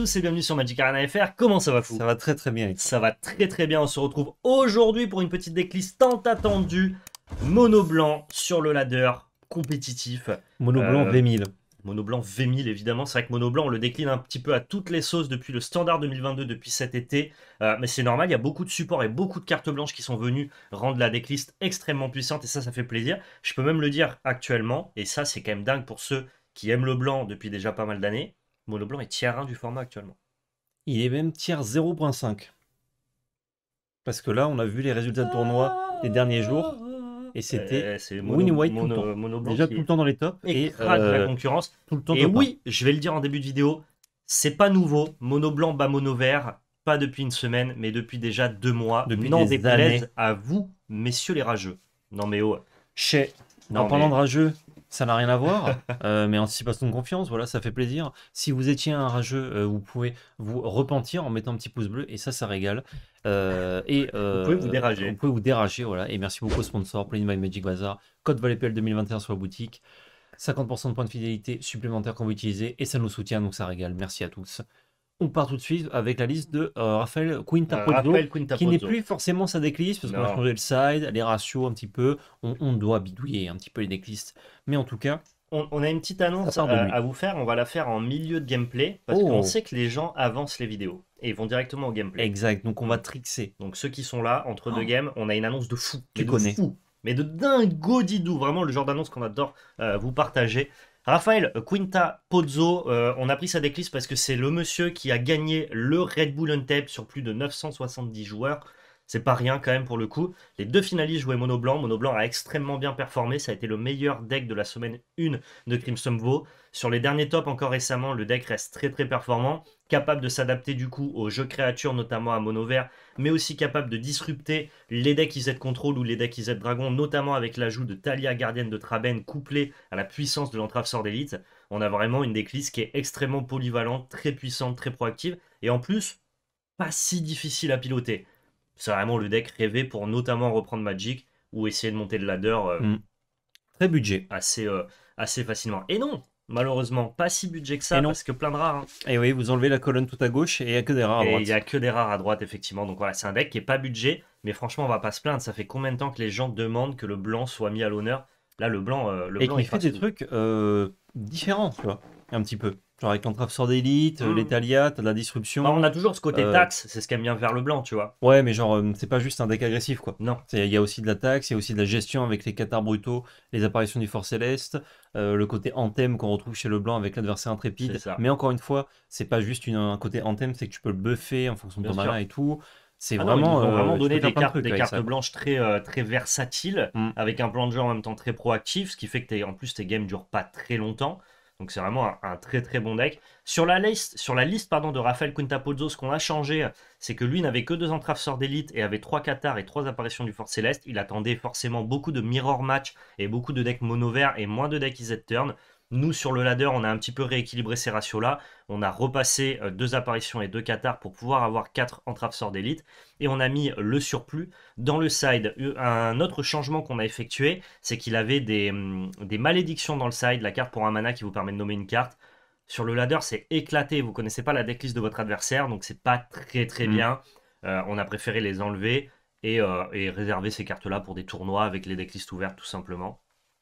tous et bienvenue sur Magic Arena FR. Comment ça va, fou? Ça va très très bien. Ça va très très bien. On se retrouve aujourd'hui pour une petite decklist tant attendue. Mono blanc sur le ladder compétitif. Mono blanc V1000. Mono blanc V1000 évidemment. C'est vrai que mono blanc on le décline un petit peu à toutes les sauces depuis le standard 2022, depuis cet été. Mais c'est normal, il y a beaucoup de supports et beaucoup de cartes blanches qui sont venues rendre la decklist extrêmement puissante et ça fait plaisir. Je peux même le dire actuellement, et ça c'est quand même dingue pour ceux qui aiment le blanc depuis déjà pas mal d'années. Mono blanc est tier 1 du format actuellement. Il est même tier 0.5. Parce que là, on a vu les résultats de tournoi des derniers jours. Et c'était Win White tout le temps. Mono blanc déjà tout le temps dans les tops. Et écrase la concurrence. Tout le temps et oui, je vais le dire en début de vidéo, c'est pas nouveau. Mono blanc bat mono vert. Pas depuis une semaine, mais depuis déjà 2 mois. Depuis n'en des déplaise années. à vous, messieurs les rageux. Non mais oh. En parlant de rageux, ça n'a rien à voir, mais anticipation de confiance, voilà, ça fait plaisir. Si vous étiez un rageux, vous pouvez vous repentir en mettant un petit pouce bleu, et ça régale. Vous pouvez vous dérager. Vous pouvez vous dérager, voilà. Et merci beaucoup au sponsor, Play My Magic Bazaar, code VALEPL 2021 sur la boutique. 50% de points de fidélité supplémentaires qu'on va utiliser, et ça nous soutient, donc ça régale. Merci à tous. On part tout de suite avec la liste de Rafael Quinta Pozzo, qui n'est plus forcément sa decklist, parce qu'on a changé le side, les ratios un petit peu. On doit bidouiller un petit peu les decklists. Mais en tout cas, on a une petite annonce à vous faire. On va la faire en milieu de gameplay, parce qu'on sait que les gens avancent les vidéos et ils vont directement au gameplay. Exact, donc on va trixer. Donc ceux qui sont là, entre deux games, on a une annonce de fou. Tu connais. Mais de dingo didou, vraiment le genre d'annonce qu'on adore vous partager. Rafael Quinta Pozzo, on a pris sa decklist parce que c'est le monsieur qui a gagné le Red Bull Untapped sur plus de 970 joueurs. C'est pas rien quand même pour le coup. Les deux finalistes jouaient mono blanc. Mono blanc a extrêmement bien performé. Ça a été le meilleur deck de la semaine 1 de Crimson Vow. Sur les derniers tops encore récemment, le deck reste très très performant. Capable de s'adapter du coup aux jeux créatures, notamment à mono vert, mais aussi capable de disrupter les decks IZ Control ou les decks IZ Dragon, notamment avec l'ajout de Thalia, Gardienne de Traben, couplé à la puissance de l'entrave Sword Elite. On a vraiment une decklist qui est extrêmement polyvalente, très puissante, très proactive, et en plus, pas si difficile à piloter. C'est vraiment le deck rêvé pour notamment reprendre Magic ou essayer de monter le ladder très budget. Assez facilement. Et non, malheureusement, pas si budget que ça, parce que plein de rares. Hein. Et oui, vous enlevez la colonne tout à gauche et il n'y a que des rares à droite. Et il n'y a que des rares à droite, effectivement. Donc voilà, c'est un deck qui n'est pas budget, mais franchement, on va pas se plaindre. Ça fait combien de temps que les gens demandent que le blanc soit mis à l'honneur? Là, le blanc, il fait des trucs différents, tu vois, un petit peu. Genre avec l'entrave Sword Elite, les Thalia, t'as de la disruption. Bah, on a toujours ce côté taxe, c'est ce qu'aime bien faire le blanc, tu vois. Ouais, mais genre, c'est pas juste un deck agressif, quoi. Non. Il y a aussi de la taxe, il y a aussi de la gestion avec les cathares brutaux, les apparitions du Fort Céleste, le côté anthem qu'on retrouve chez le blanc avec l'adversaire intrépide. Mais encore une fois, c'est pas juste un côté anthem, c'est que tu peux le buffer en fonction de ton mana et tout. C'est vraiment, ils vont vraiment donner des cartes blanches très versatiles, avec un plan de jeu en même temps très proactif, ce qui fait que en plus tes games durent pas très longtemps. Donc c'est vraiment un très très bon deck. Sur la liste de Rafael Quinta Pozzo, ce qu'on a changé, c'est que lui n'avait que 2 entraves Sword Elite et avait 3 cathares et 3 apparitions du Fort Céleste. Il attendait forcément beaucoup de mirror match et beaucoup de decks mono vert et moins de decks IZ Turn. Nous, sur le ladder, on a un petit peu rééquilibré ces ratios-là. On a repassé 2 apparitions et 2 cathares pour pouvoir avoir 4 entraves Sword Elite. Et on a mis le surplus dans le side. Un autre changement qu'on a effectué, c'est qu'il avait des malédictions dans le side. La carte pour un mana qui vous permet de nommer une carte. Sur le ladder, c'est éclaté. Vous ne connaissez pas la decklist de votre adversaire, donc c'est pas très bien. On a préféré les enlever et réserver ces cartes-là pour des tournois avec les decklists ouvertes, tout simplement.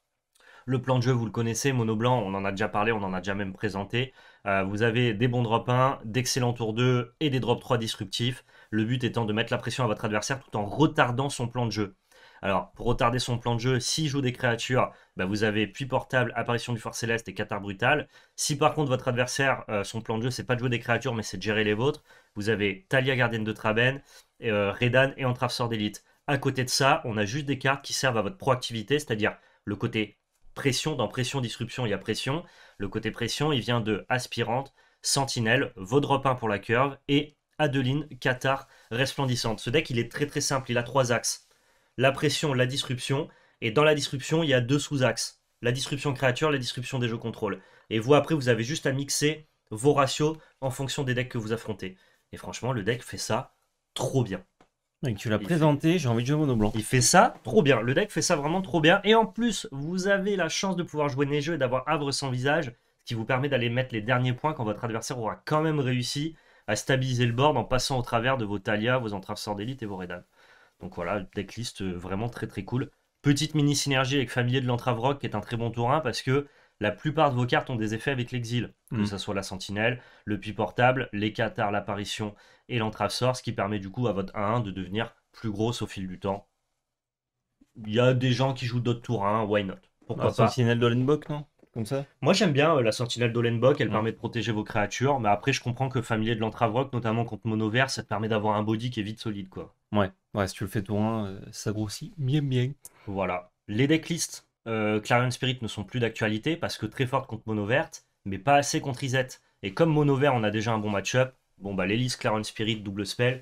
Le plan de jeu, vous le connaissez, mono blanc, on en a déjà parlé, on en a déjà même présenté. Vous avez des bons drop 1, d'excellents tours 2 et des drop 3 disruptifs. Le but étant de mettre la pression à votre adversaire tout en retardant son plan de jeu. Alors, pour retarder son plan de jeu, s'il joue des créatures, vous avez Puits Portable, Apparition du Fort Céleste et Cathare Brutale. Si par contre votre adversaire, son plan de jeu, c'est pas de jouer des créatures, mais c'est de gérer les vôtres, vous avez Thalia, Gardienne de Traben, Redan et Entrave Sword Elite. À côté de ça, on a juste des cartes qui servent à votre proactivité, c'est-à-dire le côté pression. Dans pression, disruption, il y a pression. Le côté pression, il vient de Aspirante, Sentinelle, vos drop 1 pour la curve et Adeline, Cathare, Resplendissante. Ce deck, il est très très simple, il a 3 axes. La pression, la disruption, et dans la disruption, il y a 2 sous-axes. La disruption créature, la disruption des jeux contrôle. Et vous, après, vous avez juste à mixer vos ratios en fonction des decks que vous affrontez. Et franchement, le deck fait ça trop bien. Et tu l'as présenté, j'ai envie de jouer mono blanc. Il fait ça trop bien. Le deck fait ça vraiment trop bien. Et en plus, vous avez la chance de pouvoir jouer neigeux et d'avoir Havre sans visage, ce qui vous permet d'aller mettre les derniers points quand votre adversaire aura quand même réussi à stabiliser le board en passant au travers de vos Talia, vos entraves sorts d'élite et vos Redan. Donc voilà, decklist vraiment très très cool. Petite mini synergie avec Familier de l'entrave rock qui est un très bon tour 1 parce que la plupart de vos cartes ont des effets avec l'exil, que ce soit la sentinelle, le puits portable, les cathares, l'apparition et l'entrave sort, ce qui permet du coup à votre 1-1 de devenir plus grosse au fil du temps. Il y a des gens qui jouent d'autres tours 1, why not? Pourquoi pas? Sentinelle d'Olenbock, non? Comme ça? Moi j'aime bien la sentinelle d'Olenbock, elle permet de protéger vos créatures, mais après je comprends que Familier de l'entrave rock, notamment contre mono vert, ça te permet d'avoir un body qui est vite solide quoi. Ouais, si tu le fais tour 1, ça grossit bien. Voilà. Les decklists Clarion Spirit ne sont plus d'actualité parce que très fortes contre mono verte, mais pas assez contre Iset. Et comme mono vert on a déjà un bon match-up, bon bah les listes Clarion Spirit, double spell,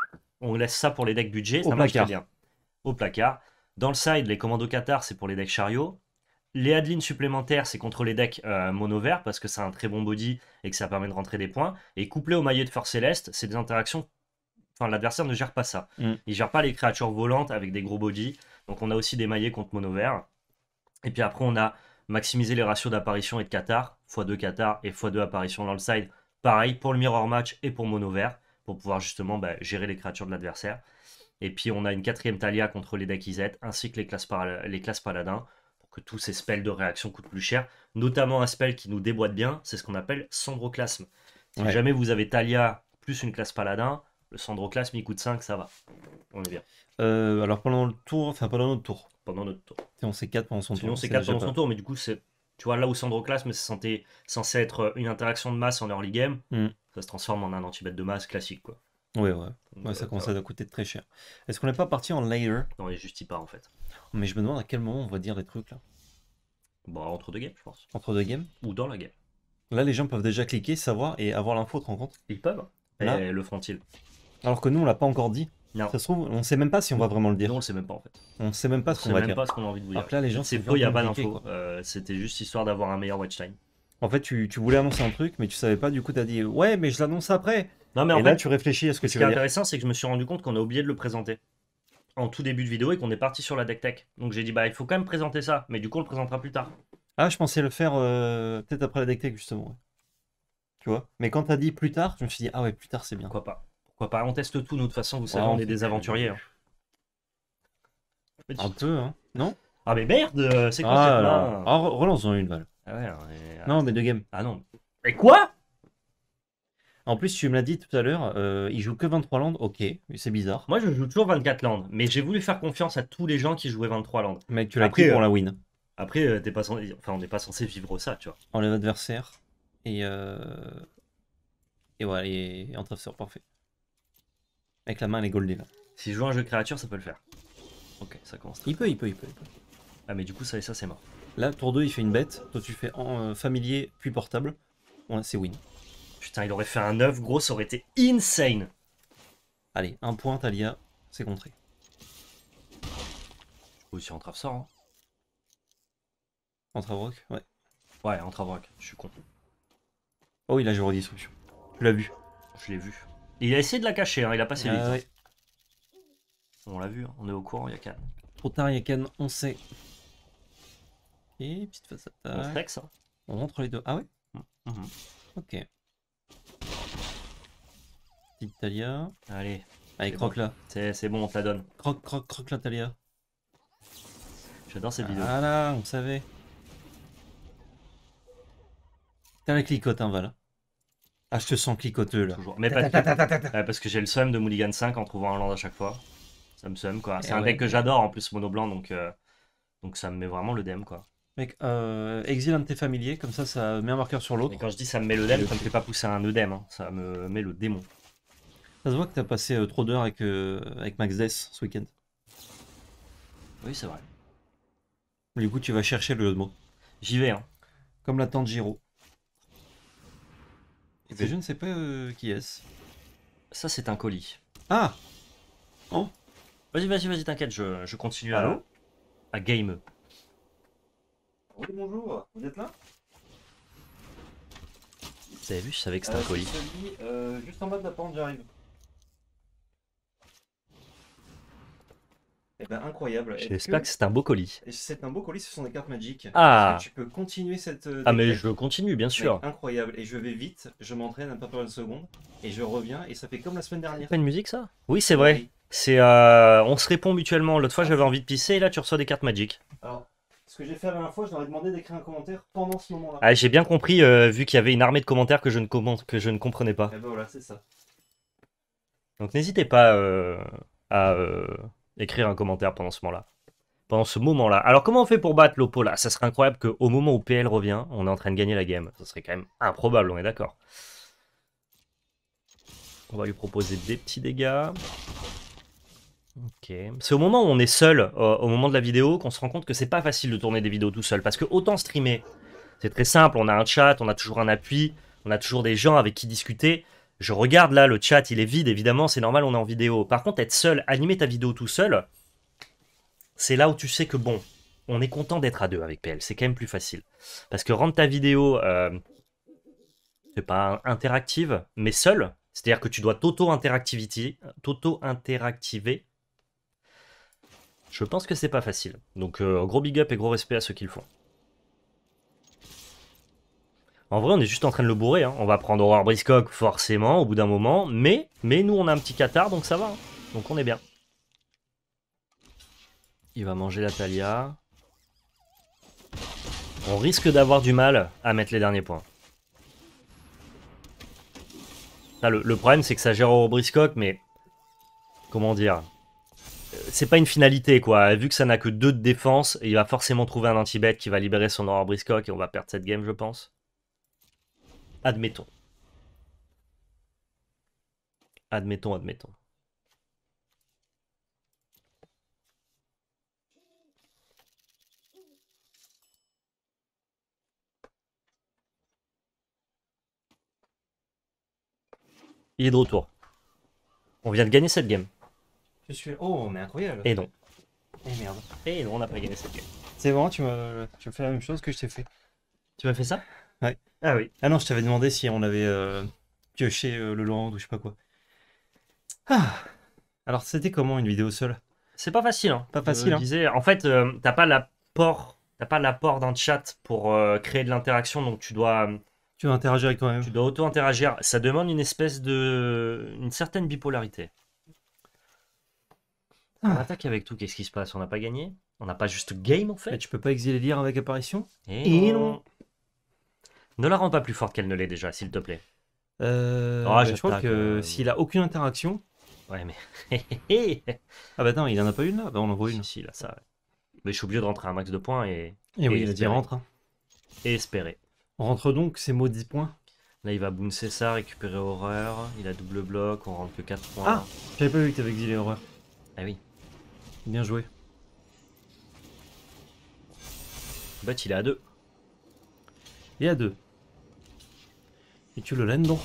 on laisse ça pour les decks budget, ça marche très bien. Au placard. Dans le side, les commandos Qatar, c'est pour les decks chariot. Les Adeline supplémentaires, c'est contre les decks mono vert parce que c'est un très bon body et que ça permet de rentrer des points. Et couplé au maillet de Force Céleste, c'est des interactions. Enfin, l'adversaire ne gère pas ça. Il gère pas les créatures volantes avec des gros body. Donc on a aussi des maillets contre mono vert. Et puis après, on a maximisé les ratios d'apparition et de Qatar, x2 Qatar et x2 apparition dans le side. Pareil pour le mirror match et pour mono vert, pour pouvoir justement gérer les créatures de l'adversaire. Et puis on a une 4ème Talia contre les decks IZ, ainsi que les classes paladins, pour que tous ces spells de réaction coûtent plus cher. Notamment un spell qui nous déboîte bien, c'est ce qu'on appelle Sandroclasme. Si jamais vous avez Talia plus une classe paladin, le Sandroclasme il coûte 5, ça va. On est bien. Alors pendant le tour, enfin pendant notre tour. Pendant notre tour. Et on C4 pendant son tour. Sinon c'est 4 pendant son tour, mais du coup c'est... Tu vois, là où Sandroclasme c'est censé être une interaction de masse en early game, ça se transforme en un anti-bet de masse classique quoi. Ouais, ça commence à coûter très cher. Est-ce qu'on n'est pas parti en layer? Non, il est juste pas en fait. Mais je me demande à quel moment on va dire des trucs là. Bon, entre deux games, je pense. Entre deux games? Ou dans la game. Là, les gens peuvent déjà cliquer, savoir et avoir l'info, te rends compte? Ils peuvent. Là, et le feront-ils? Alors que nous, on l'a pas encore dit. Non. Ça se trouve, on sait même pas si on va vraiment le dire. Non, on le sait même pas en fait. On sait même pas ce qu'on va dire. On sait même pas ce qu'on a envie de vous dire. Alors que là, les gens, c'est faux, il n'y a pas d'info. C'était juste histoire d'avoir un meilleur watch time. En fait, tu voulais annoncer un truc, mais tu savais pas, du coup, tu as dit ouais, mais je l'annonce après. Non, mais en et fait, là, tu réfléchis à ce que tu veux dire. Ce qui est intéressant, c'est que je me suis rendu compte qu'on a oublié de le présenter en tout début de vidéo et qu'on est parti sur la deck tech. Donc j'ai dit, il faut quand même présenter ça, mais du coup, on le présentera plus tard. Ah, je pensais le faire peut-être après la deck tech, justement. Ouais. Tu vois? Mais quand t'as dit plus tard, je me suis dit, ah ouais, plus tard, c'est bien. Pourquoi pas? On teste tout, nous, de toute façon, vous savez, on est des aventuriers. Hein. Un peu, hein? Non? Ah, mais merde, c'est quoi cette main? Ah, relance-en une balle. Ah ouais, non, mais deux games. Ah non. Mais quoi? En plus, tu me l'as dit tout à l'heure, il joue que 23 landes, ok, c'est bizarre. Moi, je joue toujours 24 landes, mais j'ai voulu faire confiance à tous les gens qui jouaient 23 landes. Mec, tu l'as pris pour la win. Après, on n'est pas censé vivre ça, tu vois. Enlève adversaire, et voilà, et entrave sort, parfait. Avec la main, elle est goldée là. Si je joue un jeu créature, ça peut le faire. Ok, ça commence. Il peut. Ah, mais du coup, ça c'est mort. Là, tour 2, il fait une bête. Toi, tu fais familier, puis portable. Ouais, c'est win. Putain, il aurait fait un 9, gros, ça aurait été insane. Allez, un point, Talia, c'est contré. Je peux aussi entrave sort. Hein. Entrave rock, ouais. Ouais, entrave rock, je suis con. Oh, il a joué redistribution. Tu l'as vu? Je l'ai vu. Il a essayé de la cacher, hein, il a passé vite. Ouais. On l'a vu, hein, on est au courant, Yakan. Trop tard, Yakan, on sait. Et petite face attaque. On flex, hein. On montre les deux. Ah ouais. Ok. Petite Talia. Allez. Allez, croque bon. là. C'est bon, on te la donne. Croque la Talia. J'adore cette vidéo. Ah là, on savait. T'as la clicote, hein, Val. Ah, je te sens clicoteux là. Toujours. Mais parce que j'ai le seum de Mulligan 5 en trouvant un land à chaque fois. Ça me seum quoi. C'est un deck que j'adore en plus, mono blanc, donc ça me met vraiment le DM quoi. Mec, exile un de tes familiers, comme ça met un marqueur sur l'autre. Et quand je dis ça me met le DM, ça me fait pas pousser un œdème, hein. Ça me met le démon. Ça se voit que t'as passé trop d'heures avec Max Death ce week-end. Oui, c'est vrai. Du coup, tu vas chercher le mot. J'y vais, hein. Comme la tante Giro. Et je ne sais pas qui est-ce. Ça, c'est un colis. Ah! Oh! Vas-y, t'inquiète, je continue à game. Oui, bonjour, vous êtes là? Vous avez vu, je savais que c'était un colis. Juste en bas de la pente, j'arrive. Bah, incroyable. J'espère que c'est un beau colis. C'est un beau colis, ce sont des cartes Magic. Ah. Tu peux continuer cette... Ah mais je continue, bien sûr. Mec, incroyable. Et je vais vite, je m'entraîne à ne pas perdre une seconde. Et je reviens, et ça fait comme la semaine dernière. C'est pas une musique ça? Oui, c'est vrai. Oui. C'est on se répond mutuellement. L'autre fois j'avais envie de pisser et là tu reçois des cartes Magic. Alors, ce que j'ai fait la dernière fois, je leur ai demandé d'écrire un commentaire pendant ce moment-là. Ah, j'ai bien compris vu qu'il y avait une armée de commentaires que je ne comprenais pas. Et ben voilà, c'est ça. Donc n'hésitez pas à écrire un commentaire pendant ce moment-là. Pendant ce moment-là. Alors comment on fait pour battre l'Oppo là? Ça serait incroyable qu'au moment où PL revient, on est en train de gagner la game. Ça serait quand même improbable, on est d'accord. On va lui proposer des petits dégâts. Ok. C'est au moment où on est seul, au moment de la vidéo, qu'on se rend compte que c'est pas facile de tourner des vidéos tout seul. Parce que autant streamer, c'est très simple, on a un chat, on a toujours un appui, on a toujours des gens avec qui discuter. Je regarde là, le chat il est vide, évidemment, c'est normal, on est en vidéo. Par contre, être seul, animer ta vidéo tout seul, c'est là où tu sais que bon, on est content d'être à deux avec PL, c'est quand même plus facile. Parce que rendre ta vidéo, c'est pas interactive, mais seul, c'est-à-dire que tu dois t'auto-interactiver. Je pense que c'est pas facile. Donc gros big up et gros respect à ceux qui le font. En vrai, on est juste en train de le bourrer. Hein. On va prendre Horror Briscoe forcément au bout d'un moment. Mais nous, on a un petit Qatar, donc ça va. Hein. Donc on est bien. Il va manger la Talia. On risque d'avoir du mal à mettre les derniers points. Là, le problème, c'est que ça gère Horror Briscoe, mais... Comment dire? C'est pas une finalité, quoi. Vu que ça n'a que 2 de défense, il va forcément trouver un anti-bet qui va libérer son Horror Briscoe et on va perdre cette game, je pense. Admettons. Admettons. Il est de retour. On vient de gagner cette game. Je suis... Oh, mais incroyable. Et non. Et merde. Et non, on n'a pas gagné cette game. C'est bon, tu me fais la même chose que je t'ai fait. Tu m'as fait ça? Ouais. Ah oui. Ah non, je t'avais demandé si on avait pioché le land ou je sais pas quoi. Ah. Alors, c'était comment une vidéo seule? C'est pas facile, hein. Pas facile, Je hein. disais, en fait, t'as pas l'apport d'un chat pour créer de l'interaction, donc tu dois interagir avec toi-même. Tu dois auto-interagir. Ça demande une certaine bipolarité. On attaque avec tout, qu'est-ce qui se passe? On n'a pas gagné? On n'a pas juste game en fait? Mais tu peux pas exiler lire avec apparition? Et non. Ne la rends pas plus forte qu'elle ne l'est déjà, s'il te plaît. Je crois que s'il a aucune interaction... Ouais, mais... Ah bah non, il en a pas une là? Bah on en voit une. Si, là, ça... Ouais. Mais je suis obligé de rentrer un max de points et oui, il a dit rentre. Hein. Et espérer. On rentre donc ces maudits points. Là, il va bouncer ça, récupérer horreur. Il a double bloc, on rentre que 4 points. Ah, j'avais pas vu que t'avais exilé horreur. Ah oui. Bien joué. Bah, il est à 2. Il est à 2. Et tu le laines donc.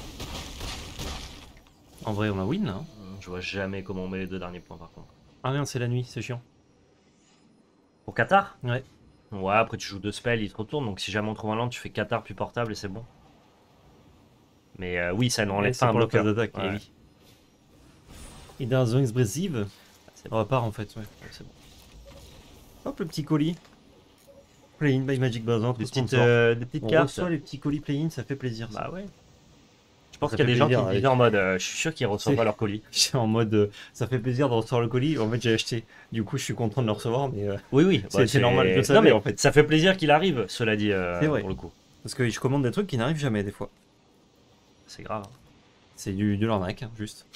En vrai, on a win là. Hein. Je vois jamais comment on met les 2 derniers points par contre. Ah merde, c'est la nuit, c'est chiant. Pour Qatar? Ouais. Ouais, après tu joues 2 spells, il te retourne. Donc si jamais on trouve un land, tu fais Qatar plus portable et c'est bon. Mais oui, ça n'enlève pas un bloqueur. d'attaque. Ouais. Oui. Et dans zone expressive, on repart en fait. Ouais, c'est bon. Hop, le petit colis. Play-in by Magic Bazar. Des petites cartes. On reçoit les petits colis play-in, ça fait plaisir. Ça. Bah ouais. Je pense qu'il y a des gens qui vivaient en mode je suis sûr qu'ils reçoivent pas leur colis. J'étais en mode ça fait plaisir de recevoir le colis. En fait, j'ai acheté. Du coup, je suis content de le recevoir. Mais oui. C'est normal. Je savais, non, mais en fait. Ça fait plaisir qu'il arrive, cela dit, vrai. pour le coup. Parce que je commande des trucs qui n'arrivent jamais, des fois. C'est grave. C'est de l'arnaque, hein, juste.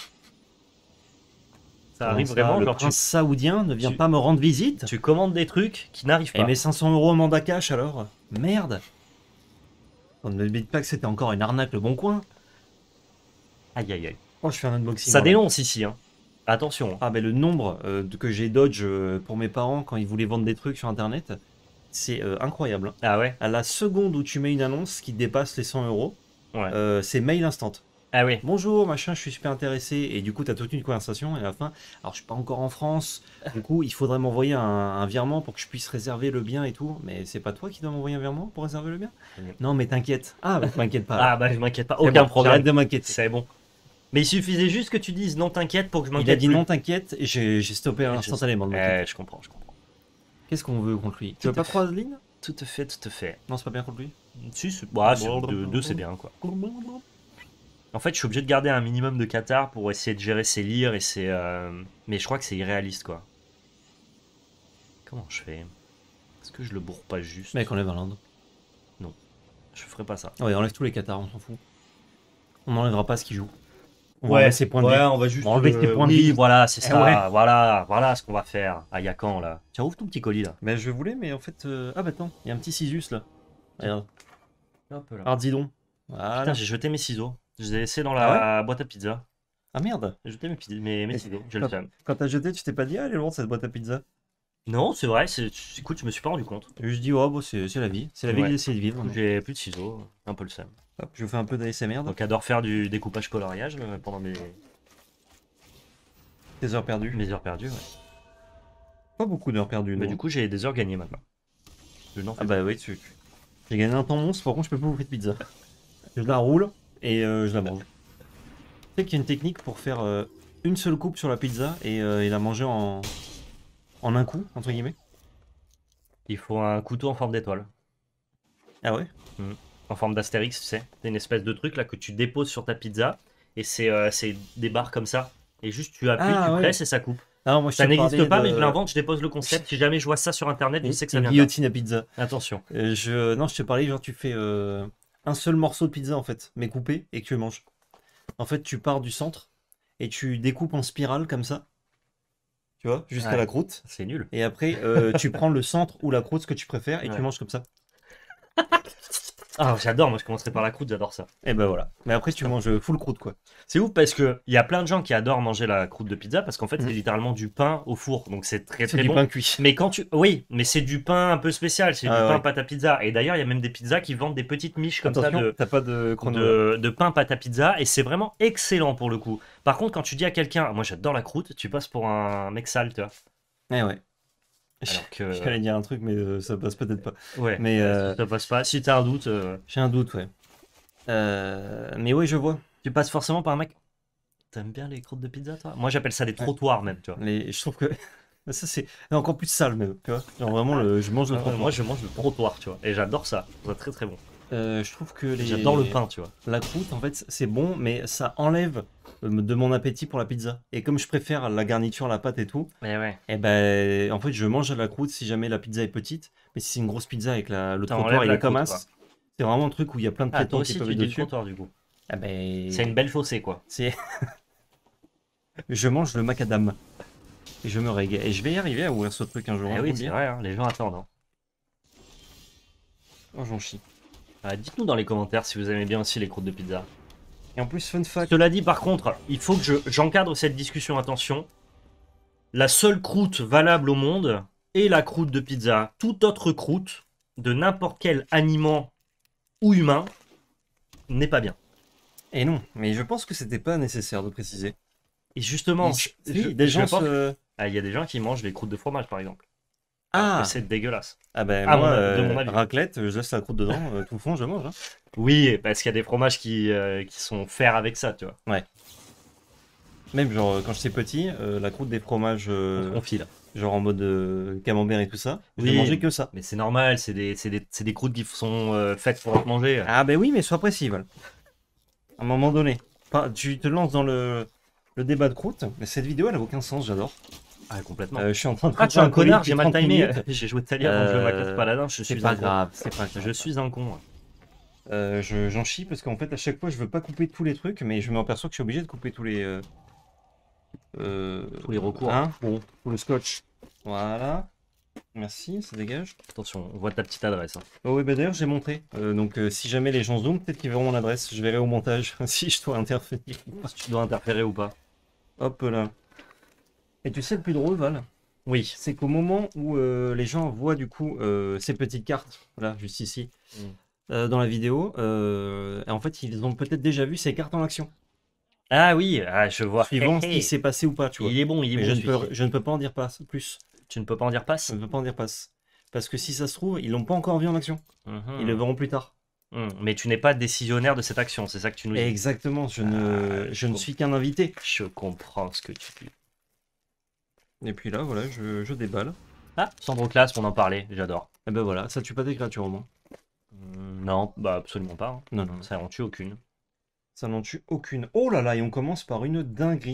Ça arrive vraiment le prince saoudien ne vient pas me rendre visite. Tu commandes des trucs qui n'arrivent pas. Et mes 500 € en mandat cash alors? Merde. On ne me dit pas que c'était encore une arnaque le bon coin. Aïe aïe aïe. Oh, je fais un unboxing. Ça dénonce ici, hein. Attention. Ah, mais le nombre que j'ai dodge pour mes parents quand ils voulaient vendre des trucs sur internet, c'est incroyable. Ah ouais? À la seconde où tu mets une annonce qui dépasse les 100 €, ouais. C'est mail instant. Ah oui. Bonjour, machin, je suis super intéressé. Et du coup, tu as toute une conversation. Et à la fin, alors je suis pas encore en France. Du coup, il faudrait m'envoyer un virement pour que je puisse réserver le bien et tout. Mais c'est pas toi qui dois m'envoyer un virement pour réserver le bien? Non, mais t'inquiète. Ah, bah, t'inquiète pas. Ah, bah, je m'inquiète pas. Aucun problème. Arrête de m'inquiéter. C'est bon. Mais il suffisait juste que tu dises non, t'inquiète pour que je m'inquiète. Il a dit plus. non, t'inquiète, et j'ai stoppé instantanément de m'inquiéter. Je comprends, je comprends. Qu'est-ce qu'on veut contre lui? Tu veux pas 3 lignes? Tout à fait, tout à fait. Non, c'est pas bien contre lui. Si, deux, c'est bien, quoi. En fait, je suis obligé de garder un minimum de Qatar pour essayer de gérer ses lyres et ses... Mais je crois que c'est irréaliste, quoi. Comment je fais? Est-ce que je le bourre pas juste? Mec, enlève un land. Non, je ferai pas ça. Ouais, enlève tous les Qatars, on s'en fout. On n'enlèvera pas ce qu'il joue. On va enlever ses points de vie. On va juste... On va enlever ses points de vie. Voilà, c'est ça. Ouais. Voilà ce qu'on va faire. Ah, y'a quand, là? Tiens, ouvre ton petit colis, là. Mais je voulais, mais en fait... Ah bah attends, il y a un petit Sisus, là. Regarde. Hop là. Ardidon. Voilà. Putain, j'ai jeté mes ciseaux. Je les ai laissés dans la boîte à pizza. Ah merde. J'ai jeté mes ciseaux, j'ai le seum. Quand t'as jeté, tu t'es pas dit, ah, elle est lourde cette boîte à pizza. Non, c'est vrai, écoute, je me suis pas rendu compte. Je dis, oh, bon, c'est la vie. C'est la vie d'essayer de vivre. J'ai plus de ciseaux, un peu le seum. Hop, je vous fais un peu d'ASMR. Donc, adore faire du découpage coloriage pendant mes Des heures perdues. heures perdues, ouais. Pas beaucoup d'heures perdues, Mais non. du coup, j'ai des heures gagnées maintenant. Ah bah oui, j'ai gagné un temps monstre, par contre, je peux pas bouffer de pizza. Je la roule et je la mange. Tu sais qu'il y a une technique pour faire une seule coupe sur la pizza et la manger en un coup, entre guillemets. Il faut un couteau en forme d'étoile. Ah ouais? En forme d'astérix, tu sais. C'est une espèce de truc là que tu déposes sur ta pizza et c'est des barres comme ça. Et juste tu appuies, tu presses et ça coupe. Non, moi, Ça n'existe pas, mais je l'invente, je dépose le concept. Si jamais je vois ça sur internet, je sais que ça vient de là. Guillotine à pizza. Attention. Non, je te parlais, genre tu fais un seul morceau de pizza en fait, mais coupé et que tu manges. En fait, tu pars du centre et tu découpes en spirale comme ça. Tu vois, jusqu'à la croûte. C'est nul. Et après, tu prends le centre ou la croûte, ce que tu préfères, et tu manges comme ça. Ah, j'adore, moi je commencerai par la croûte, j'adore ça. Et ben voilà. Mais après, tu manges full croûte quoi. C'est ouf parce que il y a plein de gens qui adorent manger la croûte de pizza parce qu'en fait, c'est littéralement du pain au four. Donc c'est très C'est très du bon. pain cuit. Mais quand tu. Oui, mais c'est du pain un peu spécial, c'est du pain pâte à pizza. Et d'ailleurs, il y a même des pizzas qui vendent des petites miches comme Attention, ça t'as pas de chrono. de pain pâte à pizza et c'est vraiment excellent pour le coup. Par contre, quand tu dis à quelqu'un, moi j'adore la croûte, tu passes pour un mec sale, tu vois. Eh ouais. Alors que. J'allais dire un truc, mais ça passe peut-être pas. Ouais, mais ça passe pas. Si t'as un doute. J'ai un doute, ouais. Mais oui, je vois. Tu passes forcément par un mec. T'aimes bien les croûtes de pizza, toi? Moi j'appelle ça des trottoirs même, tu vois. Je trouve que. Ça, c'est encore plus sale, même. Tu vois, genre vraiment, je mange le trottoir. Moi je mange le trottoir, tu vois. Et j'adore ça. C'est très très bon. Je trouve que J'adore le pain, tu vois. La croûte, en fait, c'est bon, mais ça enlève de mon appétit pour la pizza. Et comme je préfère la garniture, la pâte et tout, et ben, en fait, je mange la croûte si jamais la pizza est petite. Mais si c'est une grosse pizza avec le trottoir, il est comme as. C'est vraiment un truc où il y a plein de piétons qui peuvent être dessus. Trottoir, du coup. Ah ben... C'est une belle chaussée, quoi. Je mange le macadam. Et je me régale. Et je vais y arriver à ouvrir ce truc un jour. Oui, c'est vrai, hein, les gens attendent. Hein. Oh, j'en chie. Dites-nous dans les commentaires si vous aimez bien aussi les croûtes de pizza. Et en plus, fun fact. Cela dit, par contre, il faut que j'encadre cette discussion. Attention. La seule croûte valable au monde est la croûte de pizza. Toute autre croûte de n'importe quel aliment ou humain n'est pas bien. Et non, mais je pense que c'était pas nécessaire de préciser. Et justement, des gens il y a des gens qui mangent les croûtes de fromage, par exemple. Ah, c'est dégueulasse. Ah ben moi, de mon avis. Raclette, je laisse la croûte dedans, tout le fond, je mange. Hein. Oui, parce qu'il y a des fromages qui sont faits avec ça, tu vois. Ouais. Même genre quand j'étais petit, la croûte des fromages, on file. genre en mode camembert et tout ça, je mangeais que ça. Mais c'est normal, c'est des croûtes qui sont faites pour être mangées. Ah ben oui, mais sois précis, voilà. À un moment donné, tu te lances dans le débat de croûte, mais cette vidéo elle a aucun sens, j'adore. Ah, complètement. Je suis en train de tu es un connard, j'ai mal timé. minutes. J'ai joué tout à l'heure quand je ma classe paladin, c'est pas grave, c'est pas grave. Je suis un con. J'en chie parce qu'en fait à chaque fois je veux pas couper tous les trucs, mais je m'aperçois que je suis obligé de couper tous les recours. Hein, bon, pour le scotch. Voilà. Merci, ça dégage. Attention, on voit ta petite adresse. Hein. Oh oui, bah d'ailleurs j'ai montré. Donc si jamais les gens zooment, peut-être qu'ils verront mon adresse. Je verrai au montage si je dois interférer. Si tu dois interférer ou pas. Hop là. Et tu sais le plus drôle, Val? Oui. C'est qu'au moment où les gens voient du coup ces petites cartes, voilà, juste ici, dans la vidéo, en fait ils ont peut-être déjà vu ces cartes en action. Ah oui, je vois. Suivant ce qui s'est passé ou pas, tu vois. Il est bon, il est bon. Je ne peux pas en dire plus. Tu ne peux pas en dire passe? Je ne peux pas en dire passe. Parce que si ça se trouve, ils l'ont pas encore vu en action. Ils le verront plus tard. Mais tu n'es pas décisionnaire de cette action, c'est ça que tu nous dis. Exactement, je ne suis qu'un invité. Je comprends ce que tu dis. Et puis là, voilà, je déballe. Ah, Sandroclasme, on en parlait, j'adore. Et ben voilà, ça tue pas des créatures au moins. Non, bah absolument pas. Hein. Non, non. Ça n'en tue aucune. Ça n'en tue aucune. Oh là là, et on commence par une dinguerie.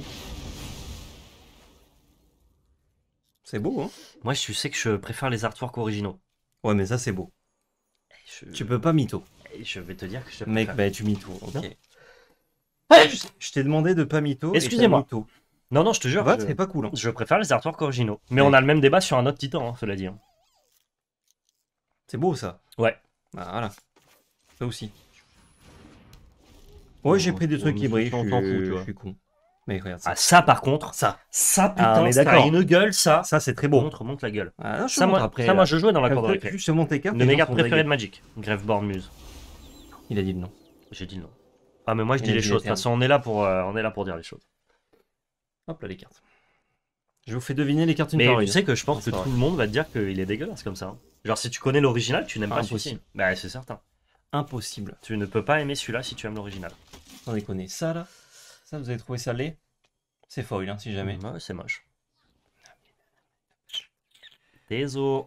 C'est beau, hein? Moi, tu sais que je préfère les artworks originaux. Ouais, mais ça, c'est beau. Je... Tu peux pas mytho. Je vais te dire que je te Mec, préfère. bah tu mytho, ok. Non. Je t'ai demandé de pas mytho. Excusez-moi. Et t'as mytho. Non, je te jure. Va, c'est pas cool. Hein. Je préfère les artworks originaux. Mais Ouais. on a le même débat sur un autre titan, hein, cela dit. Hein. C'est beau, ça. Ouais. Ah, voilà. Ça aussi. Ouais, j'ai pris des trucs qui brillent, je suis con. Mais regarde ça. Ah, ça par contre, ça putain, on est ça a d'accord. une gueule, ça. Ça, c'est très beau. Montre la gueule. Ah, non, je Ça, montre moi, après. ça, moi, je jouais dans la cour de récré. Juste je monte tes cartes. Une de mes cartes préférées de Magic. Graveborn Muse. Il a dit le nom. J'ai dit non. Ah, mais moi, je Il dis a les dit choses. De toute l'éterne. façon, on est là pour dire les choses. Hop là, les cartes. Je vous fais deviner les cartes Mais Infernoid. tu sais que je pense que C'est vrai. tout le monde va te dire qu'il est dégueulasse comme ça. Hein. Genre, si tu connais l'original, tu n'aimes pas celui-ci. Impossible. Bah, c'est certain. Impossible. Tu ne peux pas aimer celui-là si tu aimes l'original. Sans déconner. Ça, là. Ça, vous avez trouvé ça laid? C'est foil, hein, si jamais. Ouais, c'est moche. Désolé.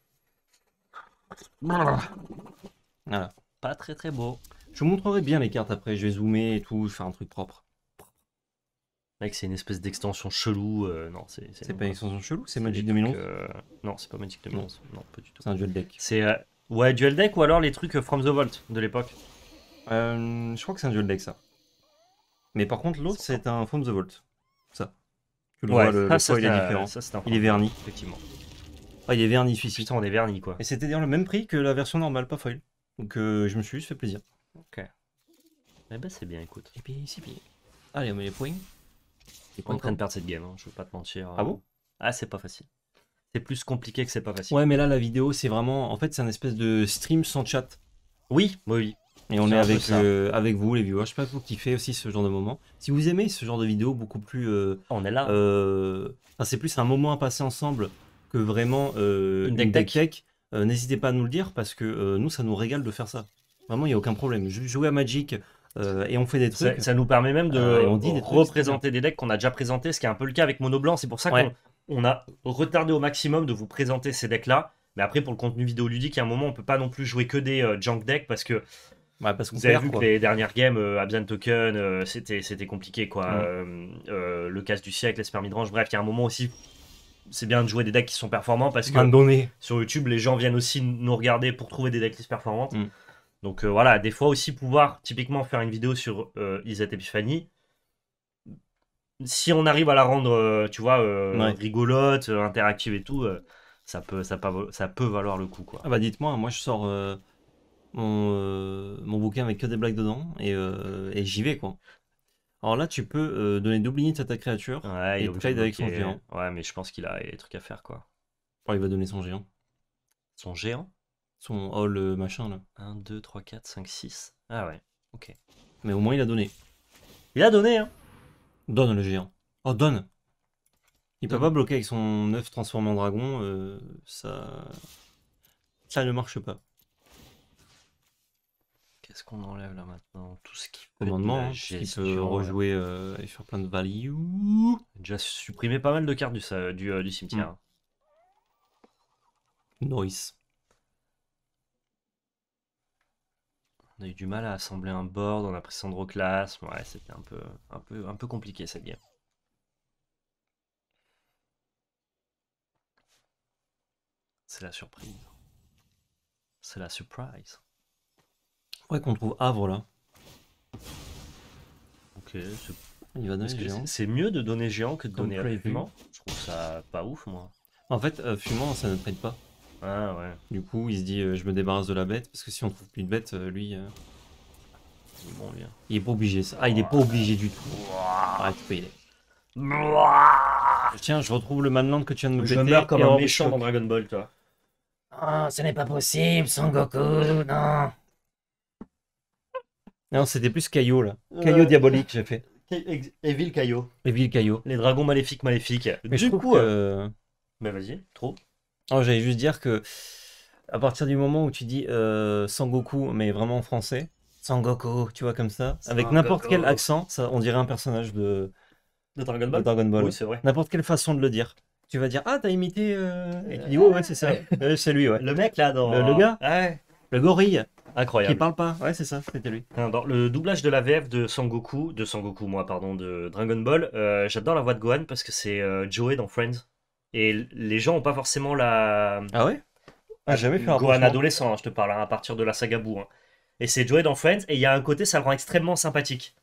Voilà. Pas très très beau. Je vous montrerai bien les cartes après. Je vais zoomer et tout. Je vais faire un truc propre. Mec, c'est une espèce d'extension chelou. Non, c'est pas une extension chelou, c'est Magic des 2011. trucs, Non, c'est pas Magic 2011. Non, pas du tout. C'est un duel deck. C'est ouais, duel deck ou alors les trucs From the Vault de l'époque. Je crois que c'est un duel deck, ça. Mais par contre, l'autre, c'est un From the Vault. Ça. Tu le vois, le foil est différent. Ça, c'est Il est verni. Effectivement. Ah, il est verni, celui-ci. Putain, on est verni quoi. Et c'était d'ailleurs le même prix que la version normale, pas foil. Donc je me suis juste fait plaisir. Ok. Eh ben, c'est bien, écoute. Et puis, c'est bien. Allez, on met les points. On est en train de perdre cette game, hein, je veux pas te mentir. Ah bon? Ah, c'est pas facile. C'est plus compliqué que c'est pas facile. Ouais, mais là, la vidéo, c'est vraiment... En fait, c'est un espèce de stream sans chat. Oui, oui. Et on C'est est un peu ça. avec vous, les viewers. Je sais pas vous kiffez aussi ce genre de moment. Si vous aimez ce genre de vidéo beaucoup plus... On est là. enfin, c'est plus un moment à passer ensemble que vraiment Une une deck deck. N'hésitez pas à nous le dire parce que nous, ça nous régale de faire ça. Vraiment, il n'y a aucun problème. Jouer à Magic et on fait des trucs. Ça nous permet même de et on dit des trucs, représenter des decks qu'on a déjà présentés, ce qui est un peu le cas avec Mono Blanc. C'est pour ça qu'on a retardé au maximum de vous présenter ces decks-là. Mais après, pour le contenu vidéoludique, à un moment, on peut pas non plus jouer que des junk decks parce que vous avez vu que les dernières games, Abzan Token, c'était compliqué, quoi. Le casse du siècle, l'Esper Midrange, bref, il y a un moment aussi, c'est bien de jouer des decks qui sont performants parce que sur YouTube, les gens viennent aussi nous regarder pour trouver des decks performantes. Donc voilà, des fois aussi pouvoir typiquement faire une vidéo sur Izzet Epiphany, si on arrive à la rendre, tu vois, rigolote, interactive et tout, ça peut valoir le coup, quoi. Ah bah dites-moi, moi je sors mon bouquin avec que des blagues dedans et j'y vais, quoi. Alors là, tu peux donner double init à ta créature et trade avec son géant. Ouais, mais je pense qu'il a des trucs à faire, quoi. Oh, il va donner son géant. Son géant? Son all machin, là. 1, 2, 3, 4, 5, 6. Ah ouais, ok. Mais au moins, il a donné. Il a donné, hein. Donne le géant. Oh, donne. Il peut pas bloquer avec son œuf transformé en dragon. Ça ne marche pas. Qu'est-ce qu'on enlève là maintenant? Tout ce qui peut commandement, qui peut rejouer et faire plein de value. Déjà supprimé pas mal de cartes du cimetière. Noise. On a eu du mal à assembler un board, on a pris Sandroclasme. Ouais, c'était un peu compliqué cette game. C'est la surprise. C'est la surprise. Ouais, qu'on trouve Havre là. Ok, il va donner géant. C'est mieux de donner géant que de donner fumant. Je trouve ça pas ouf, moi. En fait, fumant, ça ne trade pas. Ah ouais. Du coup, il se dit je me débarrasse de la bête parce que si on trouve plus de bête, lui. Il est bon, lui. Il est pas obligé. Ça. Ah, il est pas obligé du tout. Arrête, tu peux y aller. Tiens, je retrouve le manland que tu viens de me péter. Je meurs comme un méchant dans Dragon Ball, toi. Oh, ce n'est pas possible, Son Goku, non. Non, c'était plus Caillot là. Caillot diabolique, j'ai fait. Evil Caillot. Evil Caillot. Les dragons maléfiques. Mais du coup. Mais vas-y, trop. Oh, j'allais juste dire que. À partir du moment où tu dis Sangoku, mais vraiment en français, Sangoku, tu vois, comme ça, avec n'importe quel accent, ça, on dirait un personnage De Dragon de Ball? Dragon Ball. Oui, c'est vrai. N'importe quelle façon de le dire. Tu vas dire, ah, t'as imité. Et tu dis, ouais, ouais, c'est ça. Ouais, c'est lui, ouais. Le mec là dans. Le gars Ouais. Le gorille qui Incroyable. parle pas. Ouais, c'est ça, c'était lui. Dans le doublage de la VF de Sangoku, moi, pardon, de Dragon Ball, j'adore la voix de Gohan parce que c'est Joey dans Friends. Et les gens ont pas forcément la. Ah ouais? Ah, j'ai jamais fait un Gohan rapprochement. adolescent, hein, je te parle, hein, à partir de la saga Boo, hein. Et c'est Joey dans Friends, et il y a un côté, ça le rend extrêmement sympathique.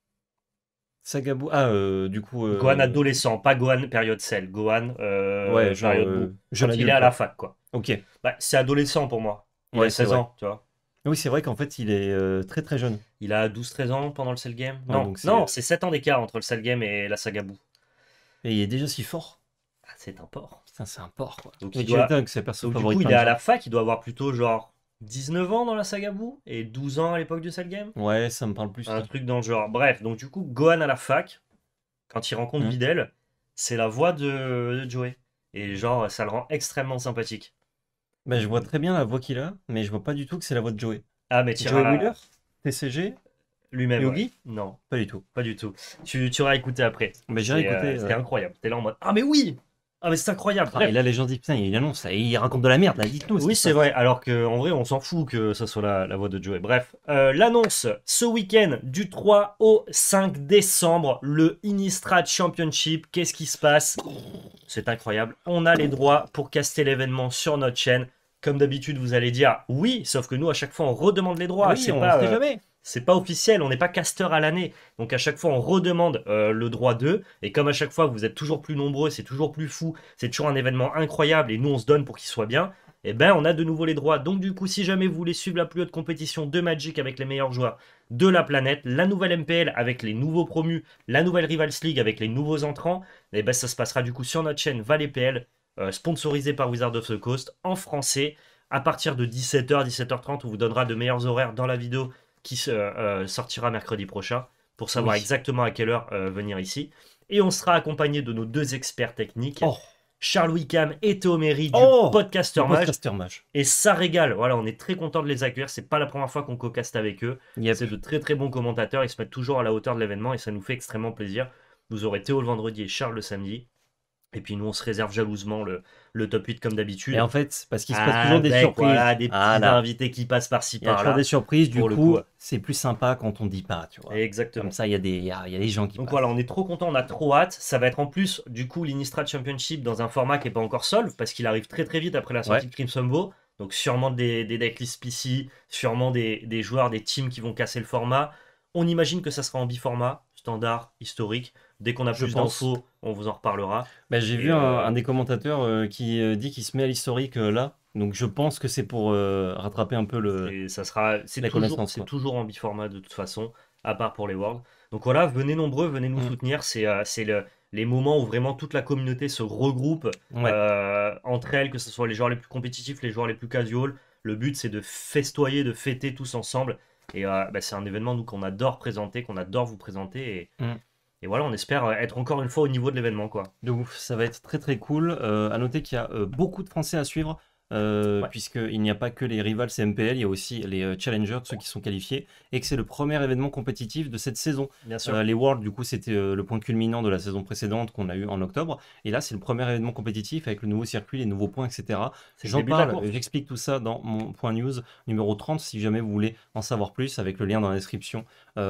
Sagabou. Ah, du coup. Gohan adolescent, pas Gohan période Cell, Gohan Ouais, genre. période Boo. Jeune Quand il est adulte, à la quoi. fac, quoi. Ok. Bah, c'est adolescent pour moi. Il Ouais, a c'est 16 vrai. ans, tu vois. Oui, c'est vrai qu'en fait, il est très très jeune. Il a 12-13 ans pendant le Cell Game. Ouais, Non, donc c'est- non, c'est 7 ans d'écart entre le Cell Game et la saga Boo. Et il est déjà si fort. Ah, c'est un porc. Putain, c'est un porc, quoi. Donc, Mais il tu doit... m'étonnes que c'est le perso Donc du favori coup, de il plein est de à la gens. fac, il doit avoir plutôt genre 19 ans dans la saga Boo et 12 ans à l'époque du Cell Game. Ouais, ça me parle plus. Un Ça. truc dans le genre. Bref, donc du coup, Gohan à la fac, quand il rencontre Mhm. Videl, c'est la voix de Joey. Et genre, ça le rend extrêmement sympathique. Bah, je vois très bien la voix qu'il a, mais je vois pas du tout que c'est la voix de Joey. Ah, mais Joey t'iras Wheeler? TCG? lui-même, ouais. Yogi? Non, Pas du tout. pas du tout. Tu auras écouté après. Mais j'ai écouté. C'était incroyable. T'es là en mode ah, mais oui! Ah, mais c'est incroyable. Ah, Bref. et là, les gens disent, putain, il annonce, là, il raconte de la merde, là, dites-nous. ce Oui, qui se c'est passe. vrai, alors qu'en vrai, on s'en fout que ça soit la voix de Joey. Bref, l'annonce ce week-end du 3 au 5 décembre, le Innistrad Championship. Qu'est-ce qui se passe? C'est incroyable. On a les droits pour caster l'événement sur notre chaîne. Comme d'habitude, vous allez dire oui, sauf que nous, à chaque fois, on redemande les droits. Oui, c'est on pas, sait jamais. c'est pas officiel, on n'est pas casteur à l'année. Donc à chaque fois, on redemande le droit d'eux. Et comme à chaque fois, vous êtes toujours plus nombreux, c'est toujours plus fou, c'est toujours un événement incroyable et nous, on se donne pour qu'il soit bien. Et ben, on a de nouveau les droits. Donc du coup, si jamais vous voulez suivre la plus haute compétition de Magic avec les meilleurs joueurs de la planète, la nouvelle MPL avec les nouveaux promus, la nouvelle Rivals League avec les nouveaux entrants, et ben ça se passera du coup sur notre chaîne ValetPL, sponsorisée par Wizard of the Coast, en français, à partir de 17h, 17h30, on vous donnera de meilleurs horaires dans la vidéo qui sortira mercredi prochain pour savoir Oui. exactement à quelle heure venir ici. Et on sera accompagné de nos deux experts techniques, Oh, Charles Wickham et Théo Méry du Oh, Podcaster le Mage. podcaster mage. Et ça régale. Voilà, on est très content de les accueillir. C'est pas la première fois qu'on co-caste avec eux. Yep. C'est de très très bons commentateurs. Ils se mettent toujours à la hauteur de l'événement et ça nous fait extrêmement plaisir. Vous aurez Théo le vendredi et Charles le samedi. Et puis nous, on se réserve jalousement le top 8 comme d'habitude. Et en fait, parce qu'il se passe toujours des Avec, surprises. voilà, des petits Ah, là. invités qui passent par-ci Il y a toujours par-là. des surprises, du Pour le coup, coup. c'est plus sympa quand on dit pas, tu vois. Exactement. Comme ça, il y a des gens qui Donc passent. voilà, on est trop content, on a trop hâte. Ça va être en plus, du coup, l'Innistrad Championship dans un format qui n'est pas encore solve, parce qu'il arrive très très vite après la sortie Ouais. de Crimson Bow. Donc sûrement des decklists PC, sûrement des joueurs, des teams qui vont casser le format. On imagine que ça sera en biformat, standard, historique. Dès qu'on a Je plus pense. d'infos, on vous en reparlera. Bah, j'ai Et, vu un des commentateurs qui dit qu'il se met à l'historique là. Donc je pense que c'est pour rattraper un peu le. Et ça sera, la c'est connaissance, quoi. toujours en biformat de toute façon, à part pour les Worlds. Donc voilà, venez nombreux, venez nous soutenir. C'est les moments où vraiment toute la communauté se regroupe Ouais. entre elles, que ce soit les joueurs les plus compétitifs, les joueurs les plus casual. Le but, c'est de festoyer, de fêter tous ensemble. Et c'est un événement nous qu'on adore présenter, qu'on adore vous présenter. Et voilà, on espère être encore une fois au niveau de l'événement, quoi. De ouf, ça va être très très cool. À noter qu'il y a beaucoup de Français à suivre, Ouais. puisqu'il n'y a pas que les rivals CMPL, il y a aussi les challengers, ceux qui sont qualifiés, et que c'est le premier événement compétitif de cette saison. Bien sûr. Les Worlds, du coup, c'était le point culminant de la saison précédente qu'on a eu en octobre, et là, c'est le premier événement compétitif avec le nouveau circuit, les nouveaux points, etc. C'est le J'en début de la parle, course. j'explique tout ça dans mon point news numéro 30, si jamais vous voulez en savoir plus, avec le lien dans la description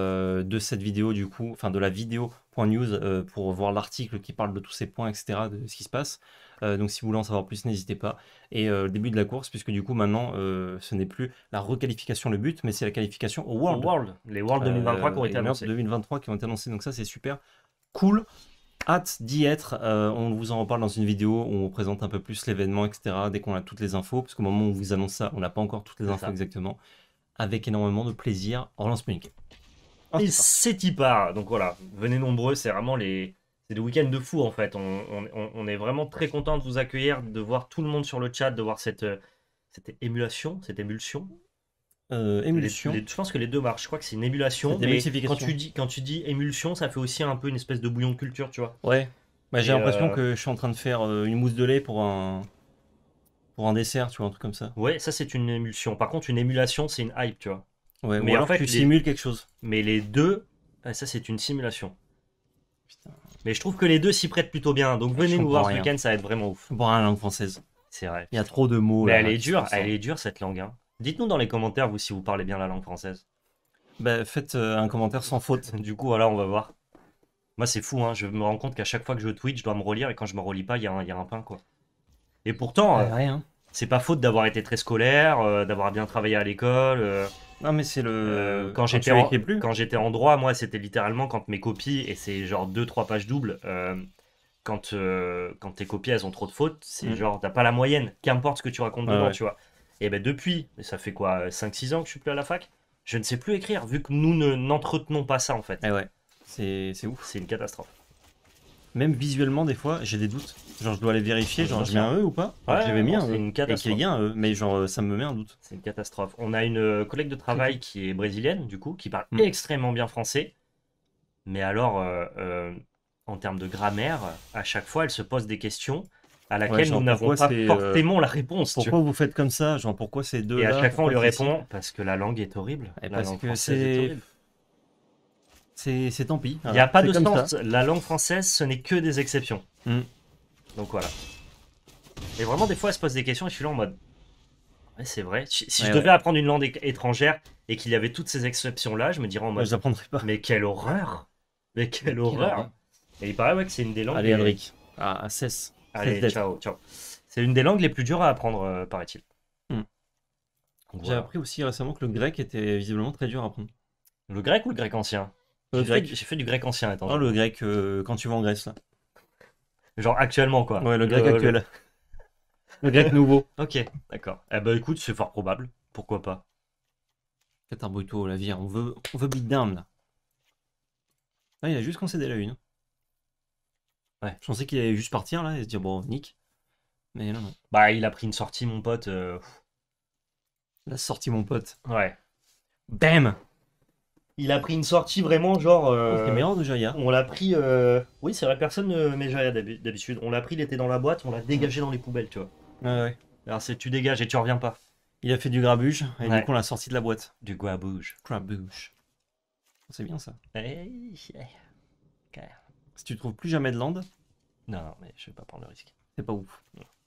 de cette vidéo, du coup, enfin de la vidéo point news pour voir l'article qui parle de tous ces points, etc., de ce qui se passe. Donc si vous voulez en savoir plus, n'hésitez pas. Et le début de la course, puisque du coup maintenant, ce n'est plus la requalification le but, mais c'est la qualification au World. Les Worlds 2023 qui ont été les Worlds annoncés. 2023 qui ont été annoncés, donc ça c'est super cool. Hâte d'y être. On vous en reparle dans une vidéo où on vous présente un peu plus l'événement, etc. Dès qu'on a toutes les infos, parce qu'au moment où on vous annonce ça, on n'a pas encore toutes les C'est infos ça. exactement. Avec énormément de plaisir, on relance Munich. Et c'est y part. Donc voilà, venez nombreux, c'est vraiment c'est des week-ends de fou en fait. On est vraiment très content de vous accueillir, de voir tout le monde sur le chat, de voir cette émulation, cette émulsion. Émulsion. Je pense que les deux marchent. Je crois que c'est une émulation. Cette Mais émulsification. quand tu dis émulsion, ça fait aussi un peu une espèce de bouillon de culture, tu vois. Ouais. Bah, j'ai Et, l'impression que je suis en train de faire une mousse de lait pour Pour un dessert, tu vois, un truc comme ça. Ouais, ça c'est une émulsion. Par contre, une émulation, c'est une hype, tu vois. Ouais, Mais ou en alors fait, tu les- simules quelque chose. Mais les deux, ça c'est une simulation. Putain. Mais je trouve que les deux s'y prêtent plutôt bien. Donc venez Je nous voir comprends ce rien. week-end, ça va être vraiment ouf. Bon, la langue française. C'est vrai. Il y a trop de mots Mais là. elle est qui se dure, ressemblent. elle est dure cette langue. Hein. Dites-nous dans les commentaires, vous, si vous parlez bien la langue française. Bah, faites un commentaire sans faute. Du coup, voilà, on va voir. Moi, c'est fou, hein. Je me rends compte qu'à chaque fois que je tweet, je dois me relire et quand je me relis pas, il y a un pain, quoi. Et pourtant, Rien. c'est pas faute d'avoir été très scolaire, d'avoir bien travaillé à l'école. Non, mais c'est le. Quand tu écris plus. quand j'étais en droit, moi, c'était littéralement quand mes copies, et c'est genre 2-3 pages doubles, quand tes copies, elles ont trop de fautes, c'est genre, t'as pas la moyenne, qu'importe ce que tu racontes dedans, Ouais. tu vois. Et ben depuis, ça fait quoi, 5-6 ans que je suis plus à la fac, je ne sais plus écrire, vu que nous n'entretenons pas ça, en fait. Eh ouais. C'est ouf. C'est une catastrophe. Même visuellement, des fois, j'ai des doutes. Genre, je dois aller vérifier, genre, je mets un E ou pas? Ouais, Alors que j'avais mis non, un c'est E. une Et catastrophe. qu'il y a un E, mais genre, ça me met un doute. C'est une catastrophe. On a une collègue de travail qui est brésilienne, du coup, qui parle Mm. extrêmement bien français. Mais alors, en termes de grammaire, à chaque fois, elle se pose des questions à laquelle genre, nous n'avons pourquoi pas c'est, forcément la réponse. tu Pourquoi vous faites comme ça? Genre, pourquoi ces deux vois. Et là? à chaque fois, on lui pourquoi c'est répond parce que la langue est horrible. Et La parce langue que française est c'est- horrible. C'est tant pis. Il n'y a pas de comme sens. ça. La langue française, ce n'est que des exceptions. Mm. Donc voilà. Et vraiment, des fois, elle se pose des questions et je suis là en mode. Ouais, c'est vrai. Si Ouais, je devais apprendre une langue étrangère et qu'il y avait toutes ces exceptions-là, je me dirais en Moi, mode. je l'apprendrai pas. Mais quelle horreur! Mais quelle horreur! Et il paraît ouais, que c'est une des langues. Allez, les- Alric. Ah, cesse. Allez, Cesse d'être. ciao, ciao. C'est une des langues les plus dures à apprendre, paraît-il. Hmm. Donc, J'ai voilà. appris aussi récemment que le grec était visiblement très dur à apprendre. Le grec ou le grec ancien? Le grec. J'ai fait du grec ancien, attends. Oh, le grec quand tu vas en Grèce, là. Genre actuellement, quoi. Ouais, le grec actuel. Le grec nouveau. Ok, d'accord. Eh ben écoute, c'est fort probable. Pourquoi pas? Faites un bruito, la vie. On veut beat down, là. Ah, il a juste concédé la une. Ouais. Je pensais qu'il allait juste partir, là, et se dire, bon, nick. Mais non, non. Bah, il a pris une sortie, mon pote. La sortie, mon pote. Ouais. Bam! Il a pris une sortie vraiment genre. C'est meilleur de Jaya. On l'a pris. Oui, c'est vrai, personne ne met Jaya d'habitude. On l'a pris, il était dans la boîte, on l'a dégagé dans les poubelles, tu vois. Ouais, ouais. Alors c'est tu dégages et tu reviens pas. Il a fait du grabuge, et Ouais. du coup, on l'a sorti de la boîte. Du guabouge. Grabuge. C'est bien, ça. Hey. Si tu trouves plus jamais de land, Non, non, mais je vais pas prendre le risque. c'est pas ouf.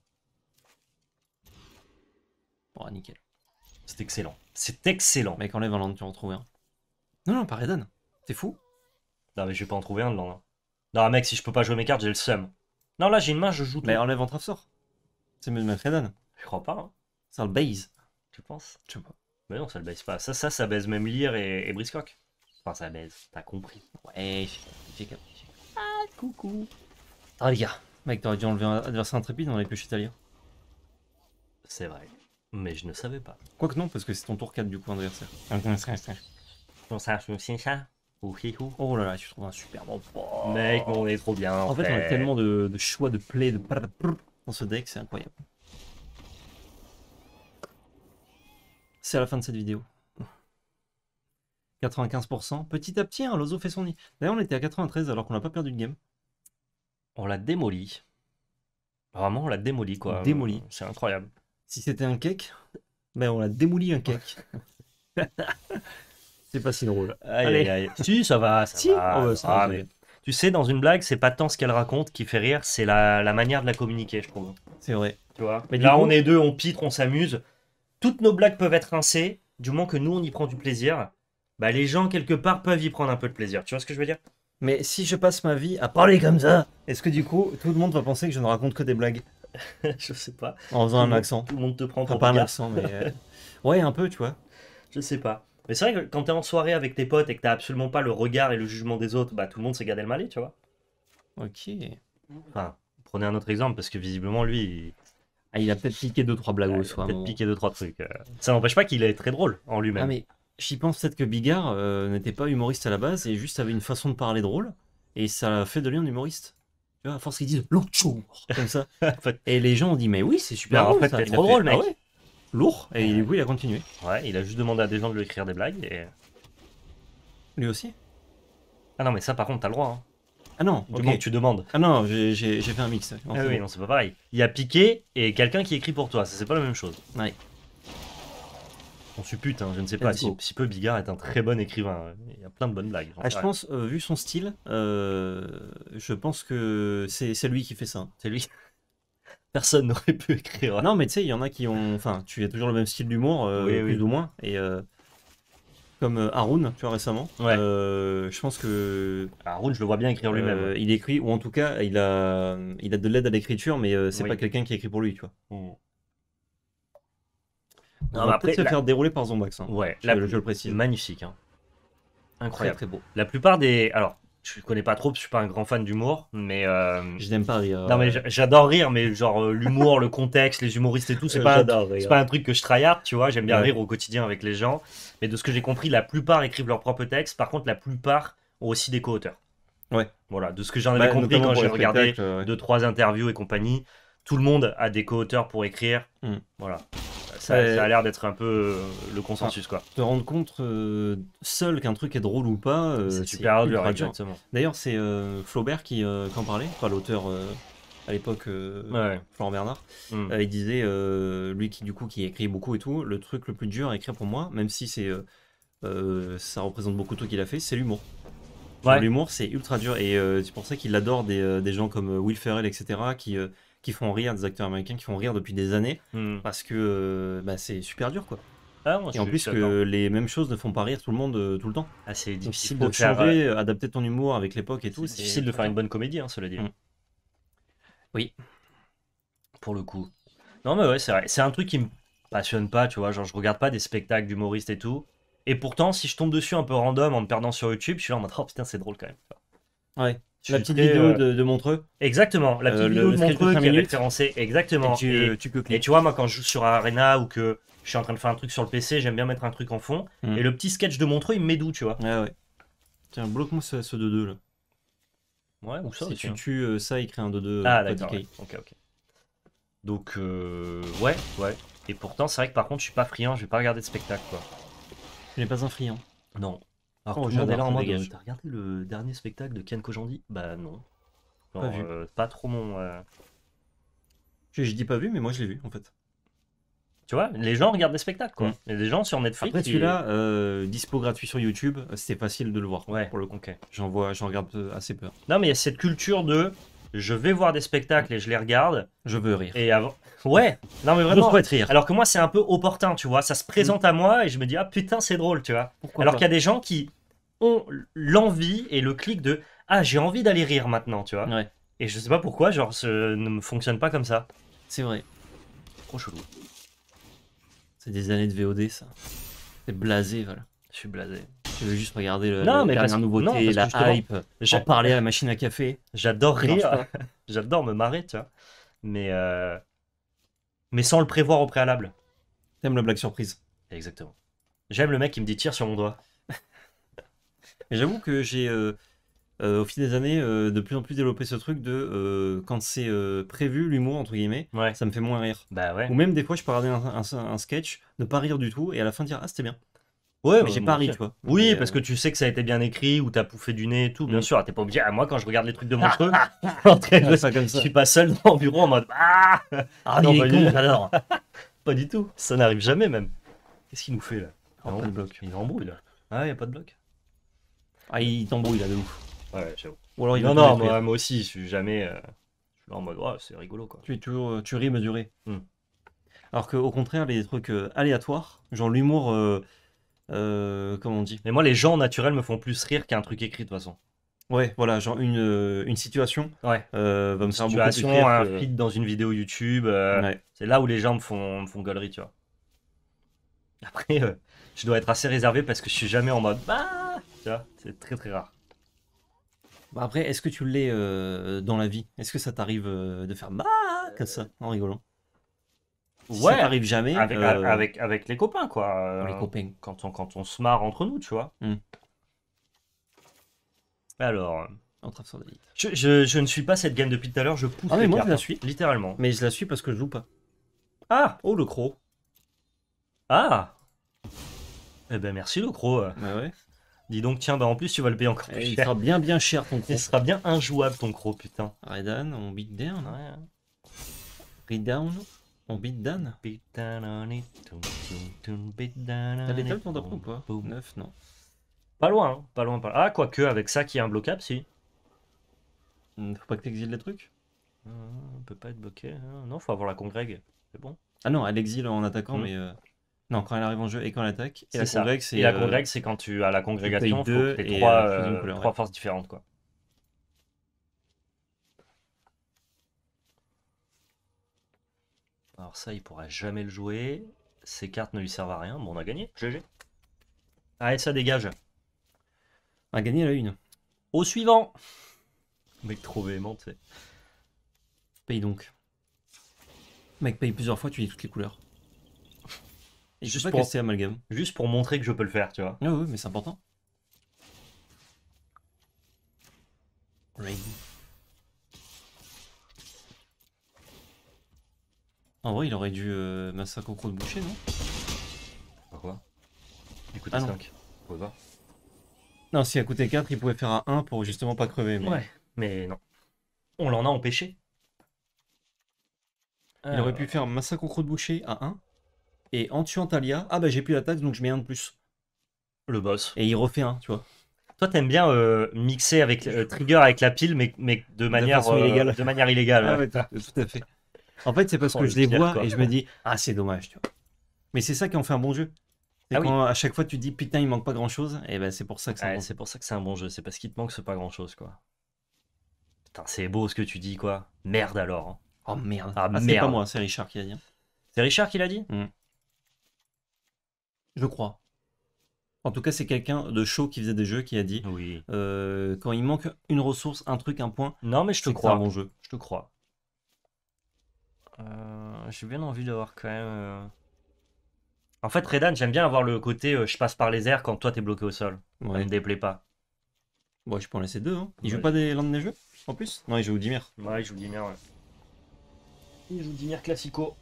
Bon, nickel. C'est excellent. C'est excellent. Mec, enlève un land, tu en retrouves un. Non, non, pas Redon. T'es fou? Non, mais je vais pas en trouver un de là. Non, mec, si je peux pas jouer mes cartes, j'ai le seum. Non, là, j'ai une main, je joue tout. Mais enlève entrave sort. C'est mieux de mettre Redon. Je crois pas, hein. C'est un base. Tu penses? Je sais pas. Mais non, ça le baise pas. Ça baise même Lear et Briscock. Enfin, ça baise. T'as compris. Ouais, j'ai capté. Coucou. Ah, les gars. Mec, t'aurais dû enlever un adversaire intrépide, on aurait pu chez Talia. C'est vrai. Mais je ne savais pas. Quoique non, parce que c'est ton tour 4 du coup, adversaire. Bon, ça, c'est ça. Oh là là, tu trouves un super bon. Mec, mais on est trop bien. En fait, on a tellement de choix de play de dans ce deck, c'est incroyable. C'est à la fin de cette vidéo. 95%. Petit à petit, hein, Lozo fait son nid. D'ailleurs, on était à 93 alors qu'on n'a pas perdu de game. On l'a démoli. Vraiment, on l'a démoli, quoi. Démoli. C'est incroyable. Si c'était un cake, ben on a démoli un cake. C'est pas si drôle. Aïe, Allez. aïe, aïe. Si, ça va, ça Si, va. oh, ça va, mais bien. tu sais, dans une blague, c'est pas tant ce qu'elle raconte qui fait rire, c'est la manière de la communiquer, je trouve. C'est vrai. Tu vois. Mais Là, du coup- on est deux, on pitre, on s'amuse. Toutes nos blagues peuvent être rincées, du moment que nous, on y prend du plaisir. Bah, les gens, quelque part, peuvent y prendre un peu de plaisir. Tu vois ce que je veux dire? Mais si je passe ma vie à parler comme ça, est-ce que du coup, tout le monde va penser que je ne raconte que des blagues Je sais pas. en faisant un accent? Tout le monde te prend Enfin, pour pas un Bigard. accent, mais. Ouais, un peu, tu vois. Je sais pas. Mais c'est vrai que quand t'es en soirée avec tes potes et que t'as absolument pas le regard et le jugement des autres, bah tout le monde s'est Gad Elmaleh, tu vois. Ok. Enfin, prenez un autre exemple parce que visiblement lui, Ah, il a peut-être piqué 2-3 blagues il au a soir. peut-être bon. piqué 2-3 trucs. Ça n'empêche pas qu'il est très drôle en lui-même. Ah, mais j'y pense peut-être que Bigard n'était pas humoriste à la base et juste avait une façon de parler drôle et ça a fait de lui un humoriste. Tu vois, à force qu'ils disent l'autre jour, comme ça. En fait, Et les gens ont dit, mais oui, c'est super Non, en drôle. fait, ça. t'es Il trop a fait, drôle, mec. Ah ouais lourd. Et du coup, il a continué. ouais, il a juste demandé à des gens de lui écrire des blagues et... Lui aussi. Ah non, mais ça par contre, t'as le droit. Hein. Ah non, Du moment que tu demandes. Ah non, j'ai fait un mix. Ah oui, non, c'est pas pareil. Il y a Piqué et quelqu'un qui écrit pour toi, ça c'est pas la même chose. Ouais. On suppute, hein, je ne sais pas. Si peu Bigard est un très bon écrivain, il y a plein de bonnes blagues. Ah, je pense, vu son style, je pense que c'est lui qui fait ça. C'est lui. Personne n'aurait pu écrire. Non, mais tu sais, il y en a qui ont. Enfin, tu as toujours le même style d'humour, plus ou moins. Et comme Haroun, tu vois, récemment. Ouais. Je pense que. Haroun, je le vois bien écrire lui-même. Il écrit, ou en tout cas, il a de l'aide à l'écriture, mais c'est pas quelqu'un qui écrit pour lui, tu vois. On va peut-être se faire dérouler par Zombax. Hein. Ouais, je le précise. Magnifique. Hein. Incroyable. Très, très beau. La plupart des. Alors, je connais pas trop, parce que je suis pas un grand fan d'humour, mais. Je n'aime pas rire. Non, mais j'adore rire, mais genre l'humour, le contexte, les humoristes et tout, c'est pas un truc que je tryhard, tu vois. J'aime bien rire au quotidien avec les gens. Mais de ce que j'ai compris, la plupart écrivent leur propre texte. Par contre, la plupart ont aussi des co-auteurs. Ouais. Voilà, de ce que j'en avais compris quand j'ai regardé 2-3 interviews et compagnie, tout le monde a des co-auteurs pour écrire. Voilà. Ça a l'air d'être un peu le consensus, quoi. Te rendre compte seul qu'un truc est drôle ou pas, c'est super dur, exactement. D'ailleurs, c'est Flaubert qui en parlait, pas l'auteur à l'époque, Florent Bernard. Il disait, lui qui écrit beaucoup et tout, le truc le plus dur à écrire pour moi, même si ça représente beaucoup de trucs qu'il a fait, c'est l'humour. L'humour, c'est ultra dur, et c'est pour ça qu'il adore des gens comme Will Ferrell, etc., qui font rire, des acteurs américains qui font rire depuis des années, parce que c'est super dur, quoi. Ah, et en plus que les mêmes choses ne font pas rire tout le monde tout le temps. Ah, c'est difficile de changer, adapter ton humour avec l'époque et tout. C'est difficile de faire une bonne comédie, hein, cela dit. Oui. Pour le coup. Non, mais ouais, c'est vrai. C'est un truc qui me passionne pas, tu vois. Genre, je regarde pas des spectacles d'humoristes et tout. Et pourtant, si je tombe dessus un peu random en me perdant sur YouTube, je suis là en mode, oh putain, c'est drôle quand même. Ouais. La petite vidéo de Montreux. Exactement, la petite vidéo de Montreux qui est référencée. Exactement. Et tu peux cliquer. Et tu vois, moi, quand je joue sur Arena ou que je suis en train de faire un truc sur le PC, j'aime bien mettre un truc en fond. Et le petit sketch de Montreux, il me met d'où, tu vois. Ouais. Tiens, bloque-moi ce 2-2 là. Ouais, ou ça si aussi. Tu tues ça, écrit un 2-2. Ah, d'accord. Ouais. Ok. Donc, ouais. Et pourtant, c'est vrai que par contre, je suis pas friand, je vais pas regarder de spectacle, quoi. Tu n'es pas un friand. Non. Alors, tout le monde est là en mode, t'as regardé le dernier spectacle de Ken Kojandi? Bah non. Genre, pas vu. Pas trop mon... Je dis pas vu, mais moi je l'ai vu en fait. Tu vois, les gens regardent des spectacles, quoi. Il y a des gens sur Netflix. Après celui-là, dispo gratuit sur YouTube, c'était facile de le voir. Ouais. Pour le coup. J'en regarde assez peu. Non, mais il y a cette culture de... Je vais voir des spectacles et je les regarde. Je veux rire. Et avant... Ouais. Non, mais vraiment. Je souhaite rire. Alors que moi, c'est un peu opportun, tu vois. Ça se présente à moi et je me dis, ah putain, c'est drôle, tu vois. Alors qu'il y a des gens qui ont l'envie et le clic de, ah, j'ai envie d'aller rire maintenant, tu vois. Ouais. Et je sais pas pourquoi, genre, ça ne me fonctionne pas comme ça. C'est vrai. Trop chelou. C'est des années de VOD, ça. C'est blasé, voilà. Je suis blasé. Je veux juste regarder la dernière nouveauté, la hype, en parler à la machine à café. J'adore rire, j'adore me marrer, tu vois. Mais sans le prévoir au préalable. T'aimes la blague surprise. Exactement. J'aime le mec qui me dit tire sur mon doigt. Mais j'avoue que j'ai, au fil des années, de plus en plus développé ce truc de quand c'est prévu, l'humour, entre guillemets, ça me fait moins rire. Bah ouais. Ou même des fois, je peux regarder un sketch, ne pas rire du tout, et à la fin dire ah, c'était bien. Ouais, mais j'ai pas ri, tu vois. Oui, parce que tu sais que ça a été bien écrit, ou t'as pouffé du nez et tout, bien sûr. T'es pas obligé. Moi, quand je regarde les trucs de Montreux, je suis pas seul dans le bureau en mode ah non, il est con, j'adore. Pas du tout. Ça n'arrive jamais même. Qu'est-ce qu'il nous fait là? Pas de bloc. Il embrouille là. Ah, y a pas de bloc. Ah, il t'embrouille là de ouf. Ouais, j'avoue. Ou alors, non, moi aussi, je suis jamais. Je suis là en mode ouais, c'est rigolo quoi. Tu ris mesuré. Alors qu'au contraire, les trucs aléatoires, genre l'humour. Comment on dit? Mais moi, les gens naturels me font plus rire qu'un truc écrit de toute façon. Ouais, voilà, genre une situation va me faire beaucoup plus rire. Un feed dans une vidéo YouTube, c'est là où les gens me font gaulerie, tu vois. Après, je dois être assez réservé parce que je suis jamais en mode bah, tu vois, c'est très très rare. Après, est-ce que tu l'es dans la vie? Est-ce que ça t'arrive de faire bah comme ça en rigolant? Si ça t'arrive jamais avec les copains quoi. Les copains. Quand on se marre entre nous, tu vois. Alors, je ne suis pas cette game depuis tout à l'heure, je pousse mais moi je la suis littéralement. Mais je la suis parce que je joue pas. Ah, oh le croc. Ah. Eh ben merci le croc. Bah ouais. Dis donc, tiens, bah en plus, tu vas le payer encore plus Il cher. sera bien cher ton Il croc. sera bien injouable ton croc, putain. Redan, on beat down. Ouais. Redown, on beat down. Beat down on it, beat down T'as on l'étal it, ton d'après ou pas boum. 9, non. Pas loin, hein, pas loin, pas loin. Ah, quoique, avec ça qui est imbloquable, si. Faut pas que t'exiles les trucs. On peut pas être bloqué. Hein. Non, faut avoir la congrég. C'est bon. Ah non, elle exile en attaquant, Mm. mais... Non, quand elle arrive en jeu et quand elle attaque. Et C'est la ça. congrég, c'est... Et la congrég, c'est quand tu as la congrégation, payes faut deux que t'aies et, trois, choisis une couleur, trois ouais. forces différentes, quoi. Alors ça, il pourra jamais le jouer. Ces cartes ne lui servent à rien. Bon, on a gagné. GG. Allez, ça dégage. On a gagné la une. Au suivant. Mec trop véhément, tu sais. Paye donc. Mec, paye plusieurs fois, tu lis toutes les couleurs. Et je Juste sais pas pour- casser amalgame. Juste pour montrer que je peux le faire, tu vois. Ah oui, mais c'est important. Raid. En vrai, il aurait dû massacre au croc de boucher, non? Pourquoi? Écoutez, Ah non. 5. Faut voir. Non, si elle coûtait 4, il pouvait faire un 1 pour justement pas crever. Mais... Ouais, mais non. On l'en a empêché. Il aurait pu faire massacre au croc de boucher à 1. Et en tuant Talia, ah bah j'ai plus la taxe donc je mets un de plus. Le boss. Et il refait un, tu vois. Toi, t'aimes bien mixer avec trigger avec la pile, mais de manière façon illégale. De manière illégale. Ah ouais. ouais, tout à fait. En fait, c'est parce Oh, que le je les pire, vois quoi. et je me dis, ah, c'est dommage, tu vois. Mais c'est ça qui en fait un bon jeu. C'est Ah oui. quand à chaque fois tu te dis, putain, il manque pas grand chose, et ben c'est pour ça que c'est un Ouais, bon c'est pour ça que c'est un bon jeu. C'est parce qu'il te manque pas grand chose, quoi. Putain, c'est beau ce que tu dis, quoi. Merde alors. Hein. Oh merde. Ah, C'est merde. pas moi, c'est Richard qui a dit. C'est Richard qui l'a dit? Je crois. En tout cas, c'est quelqu'un de chaud qui faisait des jeux qui a dit, Oui. quand il manque une ressource, un truc, un point, Non, mais je te c'est que c'est un crois. bon jeu. Je te crois. J'ai bien envie d'avoir quand même. En fait, Redan, j'aime bien avoir le côté je passe par les airs quand toi t'es bloqué au sol. Ça Ouais. me déplaît pas. Bon, je peux en laisser deux. Hein. Il Ouais. joue pas l'un de mes jeux en plus? Non, il joue Dimir. Ouais, il joue Dimir, ouais. Il joue Dimir Classico.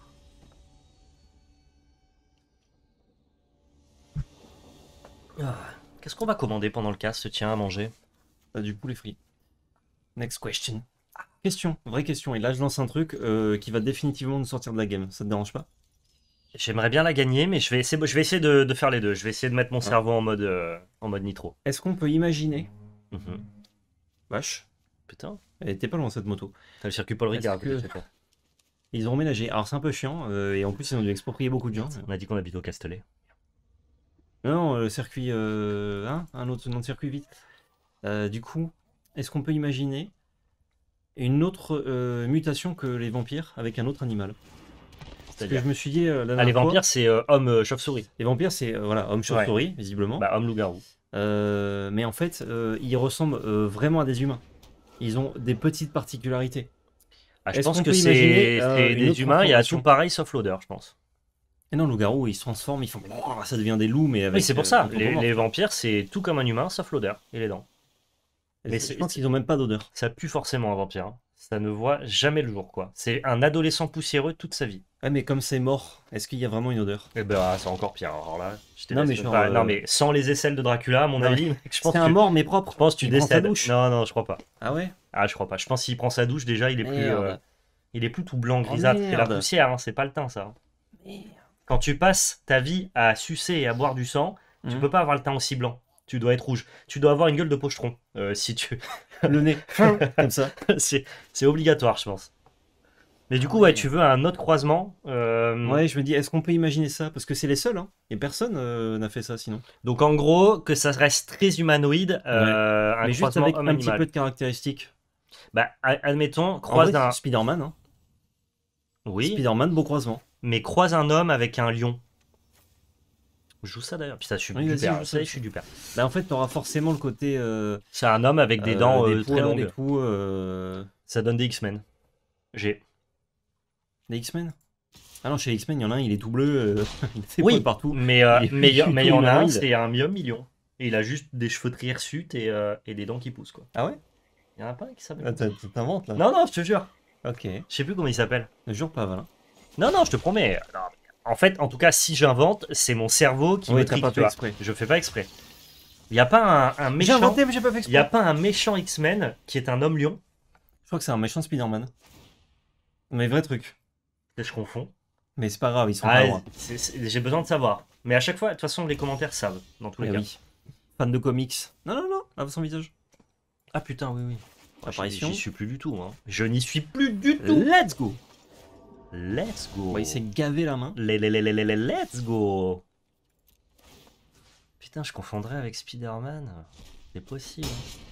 Qu'est-ce qu'on va commander pendant le cast, tiens, à manger? Du poulet frit. Next question. Question, vraie question. Et là, je lance un truc qui va définitivement nous sortir de la game. Ça te dérange pas? J'aimerais bien la gagner, mais je vais essayer de faire les deux. Je vais essayer de mettre mon cerveau en mode nitro. Est-ce qu'on peut imaginer... Mhm. Vache, Putain, elle était pas loin cette moto. t'as le circuit Paul Ricard. Est-ce que- peut-être, toi. Ils ont emménagé. Alors c'est un peu chiant, et en plus ils ont dû exproprier beaucoup de gens. On a dit qu'on habite au Castellet. Non, le circuit... un autre nom de circuit vite. Du coup, est-ce qu'on peut imaginer une autre mutation que les vampires avec un autre animal? Parce que C'est-à-dire je me suis dit la Ah, les dernière fois, vampires, c'est homme chauve-souris. les vampires c'est voilà, homme chauve-souris, visiblement. Bah, homme loup-garou. Mais en fait, ils ressemblent vraiment à des humains. Ils ont des petites particularités. Ah, je Est-ce pense qu'on que peut c'est imaginer, une des autre humains, il y a transformation tout pareil sauf l'odeur, je pense. Et non, loup-garou, ils se transforment, ils font... Ça devient des loups, mais avec... Oui, c'est pour ça. anthropomorphes. Les vampires, c'est tout comme un humain sauf l'odeur et les dents. Et mais je pense qu'ils ont même pas d'odeur. Ça pue forcément un vampire. Hein. Ça ne voit jamais le jour, quoi. C'est un adolescent poussiéreux toute sa vie. Ouais, mais comme c'est mort, est-ce qu'il y a vraiment une odeur? Eh ben, c'est encore pire. Alors là, je te Non, laisse mais le genre, faire. Non, mais sans les aisselles de Dracula, à mon Non, avis, mec, je pense C'est que un mort, mais propre. je pense que tu Il prend sa décèdes. douche. Non, je crois pas. Ah ouais? Ah, je crois pas. Je pense qu'il prend sa douche, déjà, il est plus, Merde. il est plus tout blanc, grisâtre. C'est la merde. poussière, hein, c'est pas le teint, ça. hein. Merde. Quand tu passes ta vie à sucer et à boire du sang, tu Mhm. peux pas avoir le teint aussi blanc. Tu dois être rouge. Tu dois avoir une gueule de pochetron. Si tu... Le nez, comme ça. c'est obligatoire, je pense. Mais du coup, ouais. ouais, tu veux un autre croisement. Ouais, je me dis, est-ce qu'on peut imaginer ça? Parce que c'est les seuls, hein. Et personne n'a fait ça sinon. Donc en gros, que ça reste très humanoïde, un Mais juste croisement avec un petit homme-animal. peu de caractéristiques. Bah, admettons, En croise vrai, un... Spider-Man, hein. Oui, Spider-Man, beau croisement. mais croise un homme avec un lion. Je joue ça d'ailleurs. Putain, je suis Oui, du vas-y, père. joue Ça ça, y est, je suis du père. Bah en fait, t'auras forcément le côté... C'est un homme avec des dents des très poils longues. et tout, Ça donne des X-Men. J'ai. des X-Men. Ah non, chez X-Men, il y en a un, il est tout bleu, il a des Oui, poils partout. mais Il est mais il y plutôt en a un, humanoïde. c'est un million. Et il a juste des cheveux très hirsutes et des dents qui poussent, quoi. Ah ouais? Il y en a pas un qui s'appelle. Ah, t'inventes là? Non, je te jure. Ok. Je sais plus comment il s'appelle. Ne jure pas, Valin. Non, je te promets. Non, en fait, en tout cas, si j'invente, c'est mon cerveau qui Oui, me t'as trique, pas tu fait vois. exprès. Je fais pas exprès. Il n'y a pas un J'ai méchant. inventé, mais j'ai pas fait Il exprès. n'y a pas un méchant X-Men qui est un homme lion. Je crois que c'est un méchant Spider-Man. Mais vrai truc. Et je confonds. Mais c'est pas grave, ils sont pas loin. J'ai besoin de savoir. Mais à chaque fois, de toute façon, les commentaires savent, dans tous les cas. Oui. Fan de comics. Non, non, non, à son visage. Ah putain, oui, oui. Apparition. J'y suis plus du tout. Hein. Je n'y suis plus du tout. Let's go. Let's go. Bah, il s'est gavé la main. Let's go. Putain, je confondrais avec Spider-Man. C'est possible.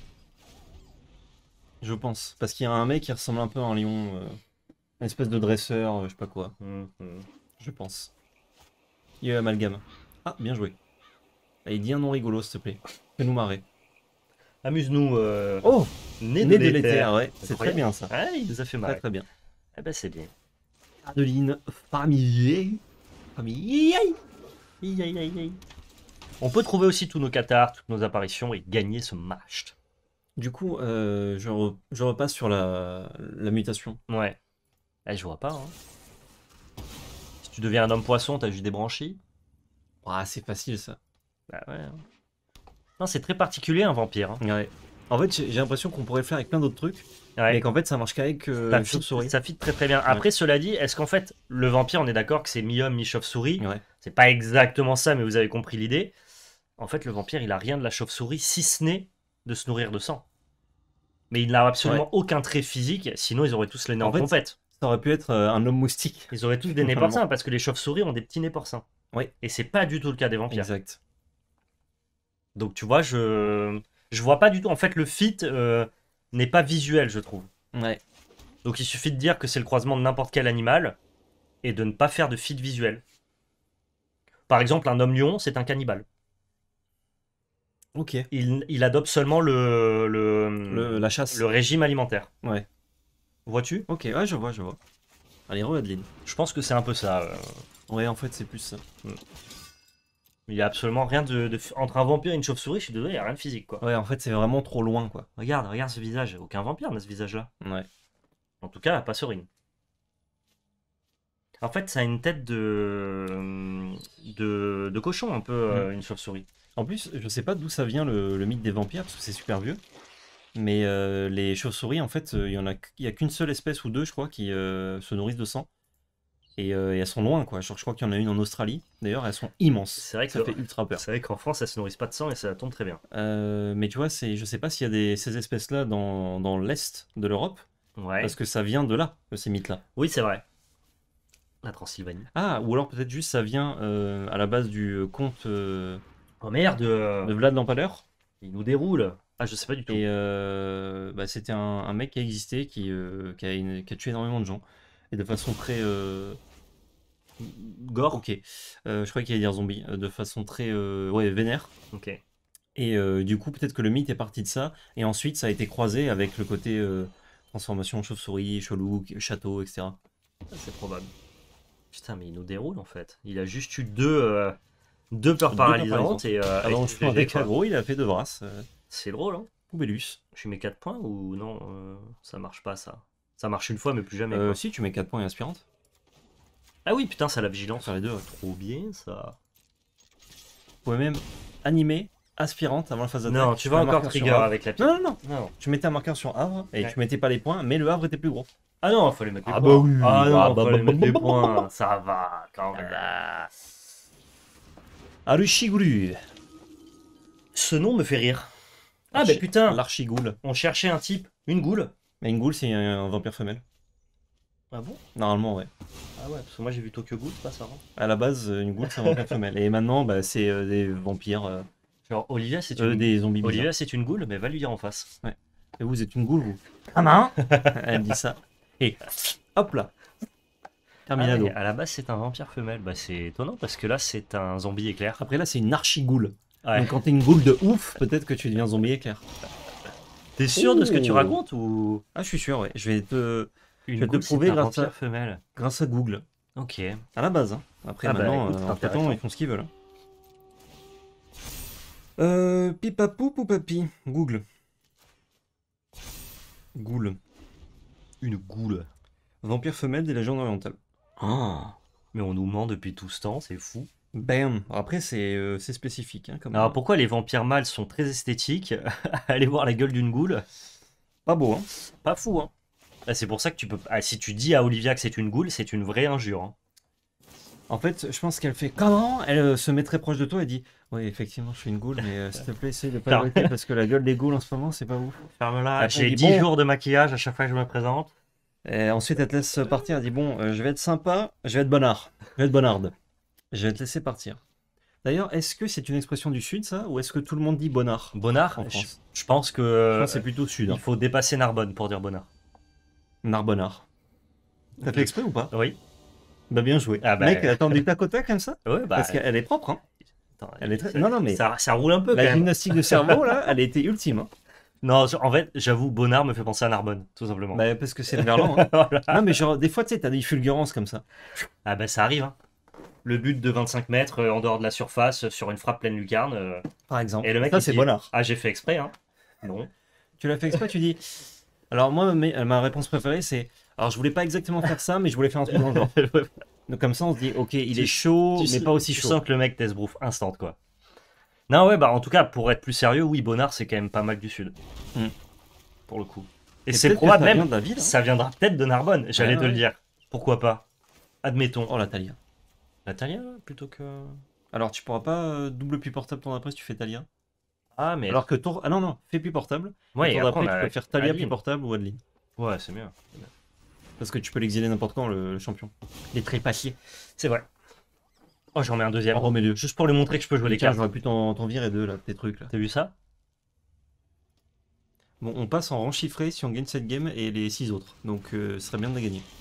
Je pense. Parce qu'il y a un mec qui ressemble un peu à un lion. Une espèce de dresseur, je sais pas quoi. Je pense. Il y a eu amalgame. Ah, bien joué. Allez, dis un nom rigolo, s'il te plaît. Fais-nous marrer. Amuse-nous. Oh, Né né de l'éther, ouais. C'est très Incroyable. bien ça. Ah, il nous a fait Très mal. très bien. Eh ben, c'est bien. Adeline, famille. Famille. Aïe, aïe, aïe, aïe. On peut trouver aussi tous nos cathares, toutes nos apparitions et gagner ce match. Du coup, je repasse sur la mutation. Ouais. Eh, je vois pas. Hein. Si tu deviens un homme poisson, t'as juste des branchies. Ah, c'est facile ça. Bah ouais. Hein. Non, c'est très particulier un vampire. Hein. Ouais. En fait, j'ai l'impression qu'on pourrait le faire avec plein d'autres trucs, Ouais. mais qu'en fait, ça marche qu'avec Ça chauve-souris. fit très très bien. Après, cela dit, est-ce qu'en fait, le vampire, on est d'accord que c'est mi-homme, mi-chauve-souris? Ouais. C'est pas exactement ça, mais vous avez compris l'idée. En fait, le vampire, il a rien de la chauve-souris, si ce n'est de se nourrir de sang. Mais il n'a absolument aucun trait physique, sinon ils auraient tous les nez en fait, pompette. Ça aurait pu être un homme moustique. Ils auraient tous des nez Normalement. porcins, parce que les chauves-souris ont des petits nez porcins. Oui. Et c'est pas du tout le cas des vampires. Exact. Donc tu vois, je vois pas du tout. En fait, le fit n'est pas visuel, je trouve. Ouais. Donc il suffit de dire que c'est le croisement de n'importe quel animal et de ne pas faire de fit visuel. Par exemple, un homme lion, c'est un cannibale. Ok. Il adopte seulement La chasse. le régime alimentaire. Ouais. Vois-tu? Ok, ouais, je vois. Allez, Adeline. Je pense que c'est un peu ça. Ouais, en fait, c'est plus ça. Il y a absolument rien entre un vampire et une chauve-souris, je suis désolé, il n'y a rien de physique, quoi. Ouais, en fait, c'est vraiment trop loin, quoi. Regarde ce visage. Aucun vampire n'a ce visage-là. Ouais. En tout cas, pas Sorine. En fait, ça a une tête de cochon, un peu, une chauve-souris. En plus, je sais pas d'où ça vient le mythe des vampires, parce que c'est super vieux. Mais les chauves-souris, en fait, il y a qu'une seule espèce ou deux, je crois, qui se nourrissent de sang. Et elles sont loin, quoi. Genre, je crois qu'il y en a une en Australie. D'ailleurs, elles sont immenses. C'est vrai que ça fait ultra peur. C'est vrai qu'en France, ça se nourrissent pas de sang et ça tombe très bien. Mais tu vois, je sais pas s'il y a ces espèces-là dans l'est de l'Europe, Ouais. parce que ça vient de là, de ces mythes-là. Oui, c'est vrai. La Transylvanie. Ah, ou alors peut-être juste ça vient à la base du conte de Oh merde, Vlad l'Empaleur. il nous déroule. Ah, je sais pas du tout. Et c'était un mec qui a existé, qui a tué énormément de gens. Et de façon très... Gore. Ok. Je croyais qu'il allait dire zombie. De façon très... ouais, vénère. Ok. Et du coup, peut-être que le mythe est parti de ça. Et ensuite, ça a été croisé avec le côté transformation chauve-souris, chelou, château, etc. Ça, c'est probable. Putain, mais il nous déroule en fait. Il a juste eu deux peurs paralysantes et. Alors, je GG, avec quoi. gros, il a fait 2 brasses. C'est drôle, hein. Poubellus. Je mets 4 points ou non ça marche pas ça. Ça marche une fois mais plus jamais. Quoi. Si, tu mets 4 points et aspirante. Ah oui, putain, ça a la vigilance. Faire les deux, ouais. Trop bien ça. Vous pouvez même animer aspirante avant la phase d'attaque. Non, tu vas Un encore marqueur sur trigger Havre. avec la pierre. Non, non, non. Non. Tu mettais un marqueur sur Havre et Ouais. tu mettais pas les points, mais le Havre était plus gros. Ah non, fallait mettre les Ah points. bah oui. Ah non, Ah bah fallait bah mettre bah les bah points. Ça va quand même. Arushiguru. Ce nom me fait rire. Ah bah putain, L'archigoule. on cherchait un type, une goule. Mais une goule, c'est un vampire femelle. Ah bon? Normalement, ouais. Ah ouais, parce que moi j'ai vu Tokyo Ghoul, c'est pas ça. Hein. À la base, une goule, c'est un vampire femelle. Et maintenant, bah, c'est des vampires, Genre Olivia c'est une des zombies bizarres. Olivia c'est une goule, mais va lui dire en face. Et vous êtes une goule, vous. Comment? Elle dit ça. Et hop là. Ah Terminado. ouais, à la base c'est un vampire femelle, bah c'est étonnant parce que là c'est un zombie éclair. Après là, c'est une archigoule. Ouais. Donc quand t'es une goule de ouf, peut-être que tu deviens zombie éclair. T'es sûr de ce que tu Ouh. racontes ou Ah, je suis sûr, ouais. Je vais te une goule, c'est un vampire femelle? grâce à Google. Ok. À la base. Hein. Après, Ah bah, maintenant, écoute, c'est entre-temps, intéressant. ils font ce qu'ils veulent. Pipapou ou papi? Google. Goule. Une goule. Vampire femelle des légendes orientales. Oh. Mais on nous ment depuis tout ce temps, c'est fou. Bam. Après, c'est spécifique. Hein, comme... Alors pourquoi les vampires mâles sont très esthétiques? Aller voir la gueule d'une goule, Pas beau, hein. pas fou, hein. Ah, c'est pour ça que tu peux. Ah, si tu dis à Olivia que c'est une goule, c'est une vraie injure, hein. En fait, je pense qu'elle fait comment? Elle se met très proche de toi et dit oui, effectivement, je suis une goule, mais s'il te plaît, essaye de pas arrêter parce que la gueule des goules en ce moment, c'est pas ouf. Ferme-la. Après, J'ai il 10 dit, bon. jours de maquillage à chaque fois que je me présente. Et ensuite, elle te laisse partir. Elle dit bon, je vais être sympa, je vais être bonnard, je vais être bonnarde. Je vais te laisser partir. D'ailleurs, est-ce que c'est une expression du Sud, ça, ou est-ce que tout le monde dit bonnard Bonnard, en France? je pense Je que pense que c'est plutôt Sud. il Hein. faut dépasser Narbonne pour dire bonnard. Narbonnard. T'as fait exprès ou pas? Oui. Bah bien joué. Ah bah, Mec, attends, du tac au tac comme ça? ouais, bah, Parce qu'elle est propre, hein. attends, Elle est très... Non, non, mais ça roule un peu quand la même. gymnastique de cerveau, là, elle a été ultime. Hein. Non, en fait, j'avoue, Bonnard me fait penser à Narbonne, tout simplement. Bah, parce que c'est le verlan. Hein. Voilà. Non, mais genre, des fois, tu sais, t'as des fulgurances comme ça. Ah bah ça arrive, hein. Le but de 25 mètres en dehors de la surface sur une frappe pleine lucarne. Par exemple. Et le mec, ça, il c'est dit, bonnard. Ah, j'ai fait exprès, hein. Non. Tu l'as fait exprès, tu dis. Alors, moi, ma réponse préférée, c'est. Alors, je voulais pas exactement faire ça, mais je voulais faire un truc dans le genre. Donc, comme ça, on se dit, ok, il est chaud, mais pas aussi Tu chaud. sens que le mec t'esbrouffe instant, quoi. Non, ouais, bah en tout cas, pour être plus sérieux, oui, Bonnard, c'est quand même pas mal du Sud. Mm. Pour le coup. Et Et c'est peut-être que probable ça vient même, de la ville. Hein. ça viendra peut-être de Narbonne, j'allais te Ouais. le dire. Pourquoi pas? Admettons. Oh, la Thalia. La Thalia, plutôt que... Alors, tu pourras pas double puits portable ton après si tu fais Thalia. Ah, mais... Alors que ton. Ah non, non, fais puits portable. ouais, Et et ton après, d'après, on tu a peux faire Thalia Adeline. puits portable ou Adeline. Ouais, c'est mieux. Parce que tu peux l'exiler n'importe quand, le champion. Les trépassiers. C'est vrai. Oh, j'en mets un deuxième. Oh, remets-le. Juste pour lui montrer que je peux jouer les Tiens, cartes. j'aurais pu t'en virer deux, là, tes trucs, là. T'as vu ça? Bon, on passe en rang chiffré si on gagne cette game et les 6 autres. Donc, ce serait bien de la gagner.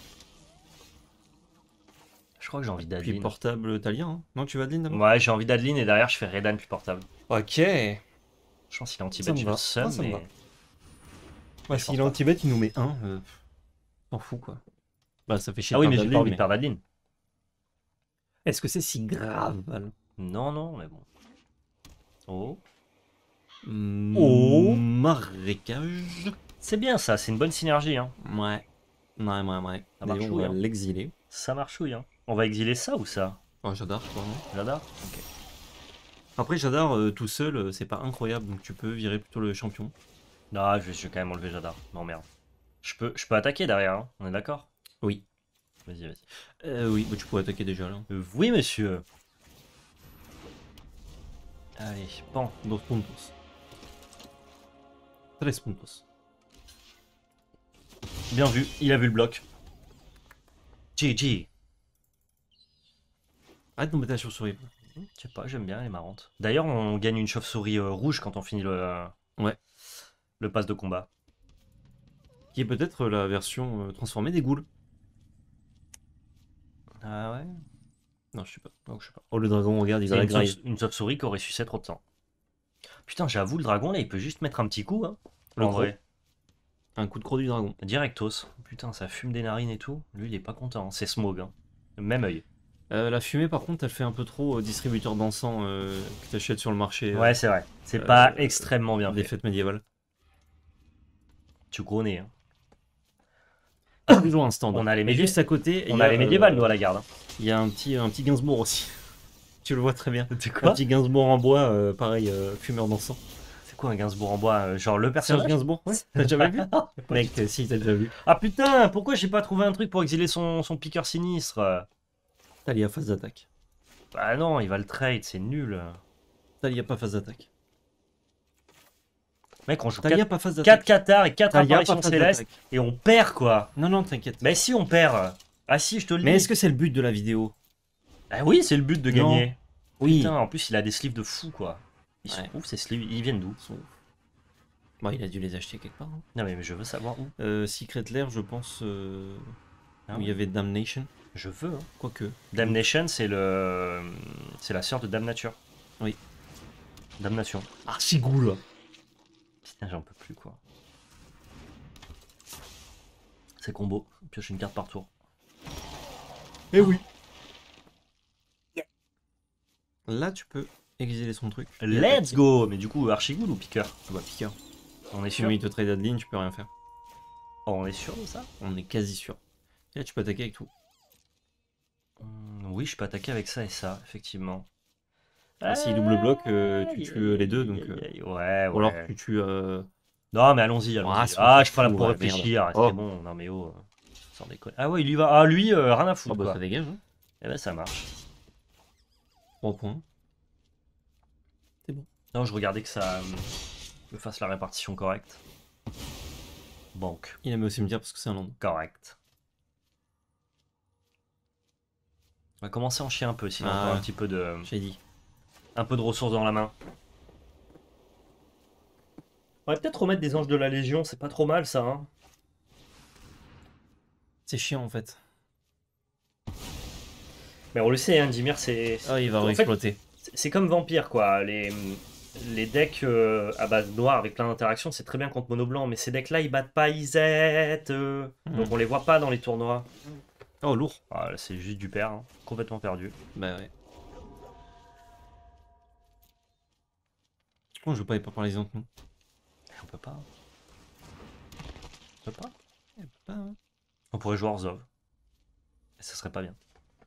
Je crois que j'ai envie Puis d'Adeline. portable Thalia, hein. Non, tu vas Adeline d'abord? Ouais, j'ai envie d'Adeline et derrière, je fais Redan puis portable. Ok. Je pense qu'il est anti-bet, Ça me j'ai va. le seum, Ah, ça me mais... va. Ouais, je s'il est pense pas. anti-bet, il nous met 1. T'en fous, quoi. Bah, ça fait chier. Ah de oui, mais perdre j'ai pas envie Adeline, de perdre Adeline. Est-ce que c'est si grave, Val? Non, non, mais bon. Oh. Oh. Marécage. C'est bien ça, c'est une bonne synergie, hein. Ouais. Ouais. Ça Et marche, on oui, va hein. l'exiler. Ça marchouille, hein. On va exiler ça ou ça? Oh, j'adore, quoi. Non J'adore. Ok. Après, Jadar tout seul, c'est pas incroyable, donc tu peux virer plutôt le champion. Non, je vais quand même enlever Jadar. Non, merde. Je peux attaquer derrière, hein. On est d'accord? Oui. Vas-y. Oui, bah, tu pourrais attaquer déjà là. Oui, monsieur. Allez, pan. 2 puntos. 3 puntos. Bien vu, il a vu le bloc. GG. Arrête d'embêter la chauve-souris. Je sais pas, j'aime bien, elle est marrante. D'ailleurs, on gagne une chauve-souris rouge quand on finit Ouais. le pass de combat. Qui est peut-être la version transformée des ghouls. Ah ouais? Non, je sais pas. Donc, je sais pas. Oh, le dragon, regarde, il C'est va la graille. une chauve-souris qui aurait sucé trop de sang. Putain, j'avoue, le dragon là, il peut juste mettre un petit coup, hein. Le En croc. vrai. Un coup de croc du dragon. Directos. Putain, ça fume des narines et tout. Lui, il est pas content, hein. C'est Smog, hein. Même œil. La fumée, par contre, elle fait un peu trop distributeur d'encens que t'achètes sur le marché Ouais, c'est vrai. C'est pas euh, extrêmement bien des fait. fêtes médiévales. Tu gros nez, hein. Toujours un stand. On a les Et médiévales. juste à côté, il On y a les médiévales, nous, à la garde. Hein. Il y a un petit Gainsbourg aussi. Tu le vois très bien. C'est Un petit Gainsbourg en bois, pareil, fumeur d'encens. C'est quoi un Gainsbourg en bois? Genre le Serge personnage? Gainsbourg, ouais. T'as jamais vu? Non, Mec, si, t'as déjà vu. Ah putain, pourquoi j'ai pas trouvé un truc pour exiler son piqueur sinistre? Talia phase d'attaque. Bah non, il va le trade, c'est nul. Talia pas phase d'attaque. Mec, on joue Talia 4 pas phase d'attaque. Cathares et 4 Talia pas apparitions phase célestes d'attaque. et on perd quoi. Non, non, t'inquiète. Mais si on perd. Ah si, je te le dis. Mais est-ce que c'est le but de la vidéo? Ah oui, c'est le but de Non. gagner. Oui. Putain, en plus il a des sleeves de fou quoi. Ils sont Ouais. ouf ces sleeves, ils viennent d'où? Ils sont ouf. Bah, il a dû les acheter quelque part. Hein. Non mais je veux savoir où. Secret Lair, je pense, Ah où il ouais. y avait Damnation. Je veux. Hein. Quoique. Damnation, c'est la sœur de Damnature. Oui. Damnation. Archigoule. Putain, j'en peux plus quoi. C'est combo. Pioche une carte par tour. Eh oui. Là, tu peux exiler son truc. Let's go. Mais du coup, Archigoul ou piqueur? Ah bah, piqueur. On est Si sûr? il te trade Adeline, tu peux rien faire. Oh, on est sûr de ça? On est quasi sûr. Et là, tu peux attaquer avec tout. Oui, je peux attaquer avec ça et ça, effectivement. Ah, s'il double bloc, tu tues les deux. Donc, Ouais, ou alors ouais. tu tues. Non, mais allons-y, allons-y. Ah, Ah, je suis pas là fou, pour ouais, réfléchir. merde. C'est Oh. bon, non mais oh. Sans déconner. Ah ouais, il y va. Ah, lui, rien à Oh, foutre, bah, quoi. ça dégage. Hein. Eh ben, ça marche. 3 points. Non, je regardais que ça me fasse la répartition correcte. Banque. Il a mis au cimetière parce que c'est un land. Correct. On va commencer à en chier un peu, sinon Ah, encore un petit peu de... J'ai dit. Un peu de ressources dans la main. On va peut-être remettre des anges de la Légion, c'est pas trop mal ça, hein. C'est chiant en fait. Mais on le sait, hein, Dimir, c'est... Ah, il va en fait, réexploiter. c'est comme Vampire, quoi. Les decks à base noire avec plein d'interactions, c'est très bien contre mono blanc, mais ces decks-là, ils battent pas Izet. Donc on les voit pas dans les tournois. Oh, lourd. Ah, là, c'est juste du père, hein. Complètement perdu. Bah ouais. On joue pas les paralysants nous. On peut pas. On peut pas. On peut pas, hein. On pourrait jouer Orzhov. Et ça serait pas bien.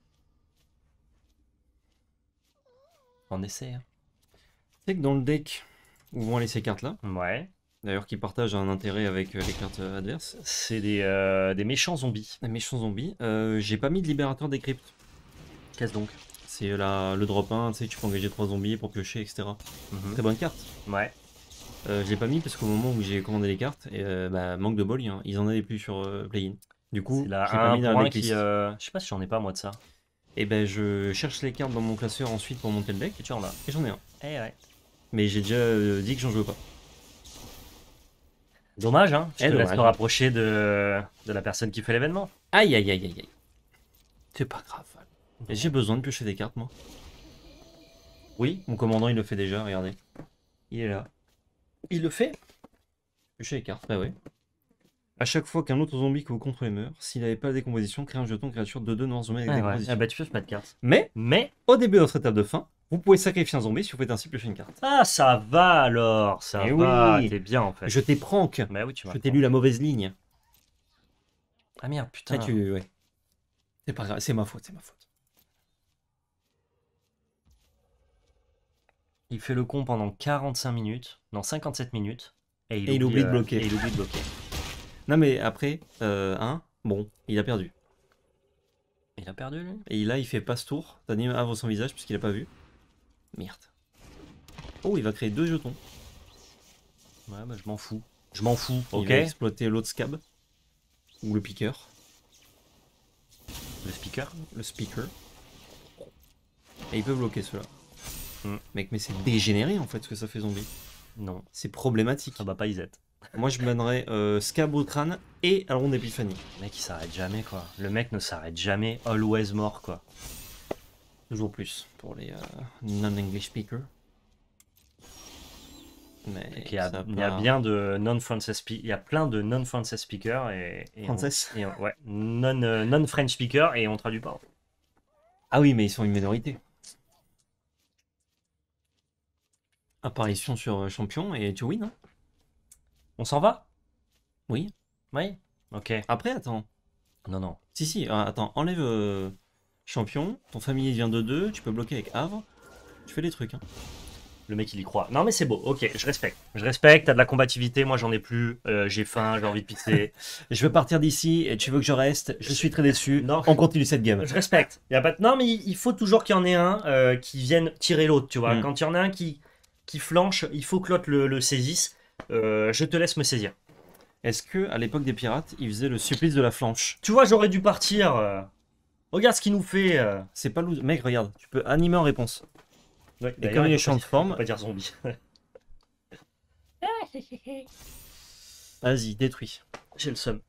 On essaie, hein. Tu sais que dans le deck où vont aller ces cartes là, Ouais. d'ailleurs qui partagent un intérêt avec les cartes adverses, C'est des méchants zombies. les méchants zombies, j'ai pas mis de libérateur des cryptes. Qu'est-ce donc? C'est le drop 1, tu sais, tu peux engager 3 zombies pour piocher, etc. Mhm. Très bonne carte. Ouais. Je l'ai pas mis parce qu'au moment où j'ai commandé les cartes, manque de bol, ils en avaient plus sur Play-in. Du coup, C'est la je l'ai pas mis dans la 1 decklist. qui... Je sais pas si j'en ai pas moi de ça. Et ben je cherche les cartes dans mon classeur ensuite pour monter le deck, Et tu en as. et j'en ai un. Eh ouais. Mais j'ai déjà dit que j'en jouais pas. Dommage, hein. Je te laisse dommage. te rapprocher de la personne qui fait l'événement. Aïe aïe aïe aïe aïe. C'est pas grave. Et j'ai besoin de piocher des cartes moi. Oui. Mon commandant il le fait déjà, regardez. Il est là. Il le fait? Piocher les cartes, bah ouais. À chaque fois qu'un autre zombie que vous contrôlez meurt, s'il n'avait pas la décomposition, créez un jeton créature de 2 noirs zombies avec Ah ouais. décomposition. Ah bah tu pioches pas de carte. Mais, Mais... au début de votre étape de fin, vous pouvez sacrifier un zombie si vous faites ainsi piocher une carte. Ah, ça va alors. Ça Eh va. oui. T'es bien en fait. Je t'ai prank. Bah oui, tu m'as... Je t'ai lu la mauvaise ligne. Ah merde, putain. Ah, ouais. C'est pas grave, c'est ma faute, c'est ma faute. Il fait le con pendant 45 minutes. Non, 57 minutes. Et il oublie de bloquer. Et il oublie de bloquer. Non mais après, bon, il a perdu. Il a perdu lui? Et là, il fait passe tour, t'animes avant son visage puisqu'il a pas vu. Merde. Oh, il va créer 2 jetons. Ouais, bah je m'en fous. Je m'en fous, Il ok? va exploiter l'autre scab. Ou le piqueur. Le speaker? Le speaker. Et il peut bloquer cela. Hmm. Mec, mais c'est dégénéré en fait ce que ça fait zombie. Non. C'est problématique. Ah bah pas Izet. Moi je bannerais scab au crâne et Alron d'épiphanie. Le mec il s'arrête jamais quoi. Le mec ne s'arrête jamais. Always more quoi. Toujours plus pour les non-English speakers. Mais Il y a bien de non-Français speakers. Il y a plein de non-Français speakers et Français. ouais, non-French speakers et on traduit pas. Ah oui, mais ils sont une minorité. Apparition sur champion et tu win, hein? On s'en va? Oui. Oui. Ok. Après, attends. Non, non. Si, attends, enlève champion, ton familier vient de 2, tu peux bloquer avec Havre, tu fais des trucs, hein. Le mec il y croit. Non mais c'est beau, ok, je respecte. Je respecte, t'as de la combativité, moi j'en ai plus, j'ai faim, j'ai envie de pisser. Je veux partir d'ici et tu veux que je reste, je suis très déçu. Non. On continue cette game. Je respecte. Y a pas de... Non mais il faut toujours qu'il y en ait un qui vienne tirer l'autre, tu vois. Mm. Quand il y en a un qui flanche, il faut que l'autre le saisisse. Je te laisse me saisir. Est-ce que à l'époque des pirates, ils faisaient le supplice de la flanche? Tu vois, j'aurais dû partir. Regarde ce qu'il nous fait. C'est pas lourd. Mec, regarde, tu peux animer en réponse. Ouais, Et d'ailleurs, comme il est faut champ de pas- forme- faut pas dire zombie. Vas-y, détruis. J'ai le seum.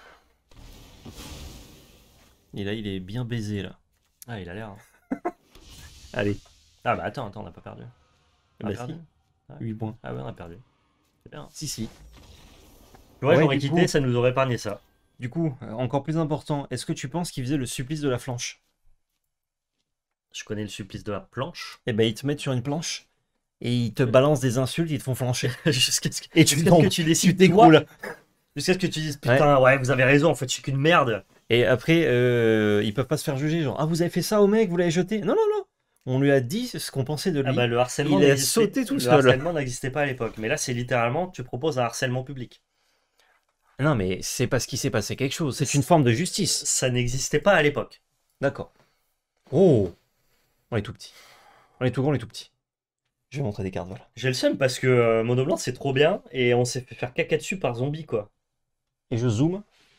Et là, il est bien baisé là. Ah, il a l'air. Allez. Ah bah attends, on n'a pas perdu. On a Bah perdu. si, 8 points. Ah ouais, on a perdu. C'est bien. Si. Tu vois, Ouais, j'aurais du quitté, coup- ça nous aurait épargné ça. Du coup, encore plus important, est-ce que tu penses qu'il faisait le supplice de la flanche? Je connais le supplice de la planche. Eh ben, ils te mettent sur une planche et ils te balancent des insultes, ils te font flancher. Jusqu'à ce que, Et tu jusqu'à ce tombes. que tu décides Tu t'écroules. Jusqu'à ce que tu dises, putain, ouais, vous avez raison, en fait, je suis qu'une merde. Et après, ils peuvent pas se faire juger, genre, ah, vous avez fait ça au mec, vous l'avez jeté. Non, non, non. On lui a dit ce qu'on pensait de lui. Ah bah, le harcèlement, il a sauté tout seul. Le harcèlement n'existait pas à l'époque. Mais là, c'est littéralement, tu proposes un harcèlement public. Non, mais c'est parce qu'il s'est passé quelque chose. C'est une forme de justice. Ça n'existait pas à l'époque. D'accord. Oh, on est tout petit. On est tout grand, on est tout petit. Je vais montrer des cartes, voilà. J'ai le seum parce que Mono Blanc, c'est trop bien. Et on s'est fait faire caca dessus par zombie, quoi. Et je zoome.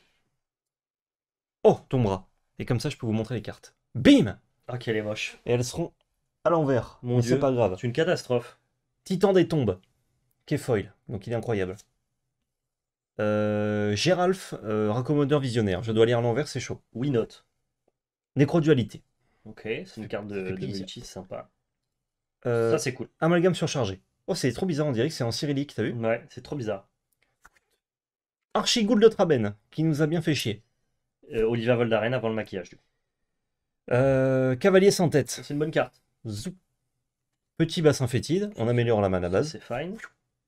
Oh, ton bras. Et comme ça, je peux vous montrer les cartes. Bim! Ah, qu'elle est moche. Et elles seront à l'envers. Mon Mais Dieu, c'est pas grave. c'est une catastrophe. Titan des tombes. Qui est foil. Donc il est incroyable. Géralf, raccommodeur visionnaire. Je dois lire à l'envers, c'est chaud. We not. Nécrodualité. Ok, c'est une carte de multi, sympa. Ça, Ça, c'est cool. Amalgame surchargé. Oh, c'est trop bizarre, on dirait que c'est en cyrillique, t'as vu? Ouais, c'est trop bizarre. Archigould de Traben, qui nous a bien fait chier. Olivia Voldaren avant le maquillage, du coup. Cavalier sans tête. C'est une bonne carte. Zou. Petit bassin fétide, on améliore la mana base. C'est fine.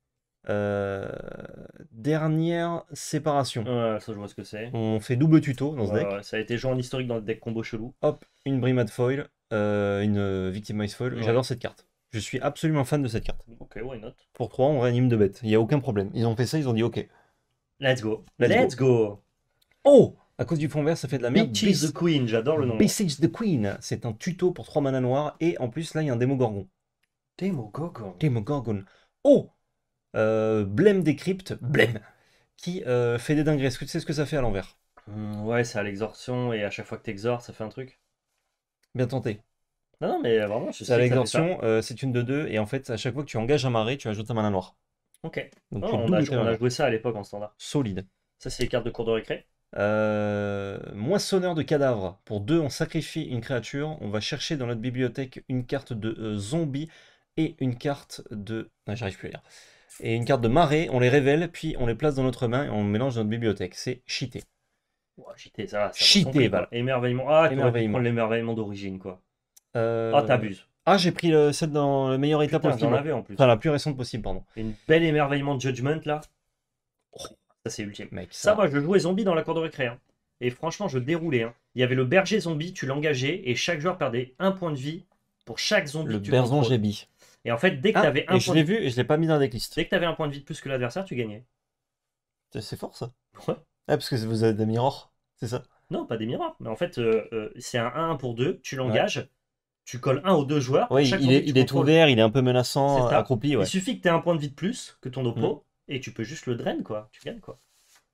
Dernière séparation. Ouais, ça, je vois ce que c'est. On fait double tuto dans ce deck. Ouais, ça a été joué en historique dans le deck combo chelou. Hop, une Brimade foil, une Victimize foil. Ouais. J'adore cette carte. Je suis absolument fan de cette carte. Ok, why not? Pour 3, on réanime 2 bêtes. Il n'y a aucun problème. Ils ont fait ça, ils ont dit ok. Let's go. Let's go. Oh! À cause du fond vert, ça fait de la merde. Beach is the Queen, j'adore le nom. Besiege the Queen. C'est un tuto pour 3 mana noirs. Et en plus, là, il y a un Démogorgon. Démogorgon. Démogorgon. Oh! Blême Décrypte. Blême. Qui fait des dingueries. Est-ce que tu sais ce que ça fait à l'envers? Ouais, c'est à l'exortion et à chaque fois que t'exortes, ça fait un truc. Bien tenté. Non, non, mais vraiment, je C'est sais à que ça fait ça. l'exortion, c'est une de 2. Et en fait, à chaque fois que tu engages un marais, tu ajoutes un mana noir. Ok. Donc Non, tu on doubles a, tes on mana. a joué ça à l'époque en standard. Solide. Ça, c'est les cartes de cours de récré. Moissonneur de cadavres. Pour 2, on sacrifie une créature. On va chercher dans notre bibliothèque une carte de zombie et une carte de... Ah, j'arrive plus à lire. Et une carte de marée. On les révèle, puis on les place dans notre main et on mélange dans notre bibliothèque. C'est cheaté. Ouais, cheaté, ça va. Cheaté, voilà. Émerveillement. Ah, t'aurais pu Émerveillement. prendre l'émerveillement d'origine, quoi. Euh, Ah, t'abuses. Ah, j'ai pris celle dans le meilleur état Putain, possible. j'en avais en plus. Enfin, la plus récente possible, pardon. Une belle émerveillement de Judgment, là. Oh, ça, c'est ultime. Mec, Ça, moi, je jouais zombie dans la cour de récré. Hein. Et franchement, je déroulais. Hein. Il y avait le berger zombie, tu l'engageais, et chaque joueur perdait un point de vie pour chaque zombie le que tu Berzon contrôles. Gébi. Et en fait, dès que tu avais Et un je point l'ai de... vu et je l'ai pas mis dans la decklist. Dès que t'avais un point de vie de plus que l'adversaire, tu gagnais. C'est fort, ça. Ouais. Ah, parce que vous avez des mirrors, c'est ça? Non, pas des miroirs. Mais en fait, c'est un 1-1 pour 2. Tu l'engages, tu colles un ou deux joueurs. Oui, chaque il zombie est, que tu il est contrôles. ouvert, il est un peu menaçant, C'est ça. accroupi, ouais. Il suffit que tu aies un point de vie de plus que ton oppo, et tu peux juste le drain, quoi. Tu gagnes, quoi.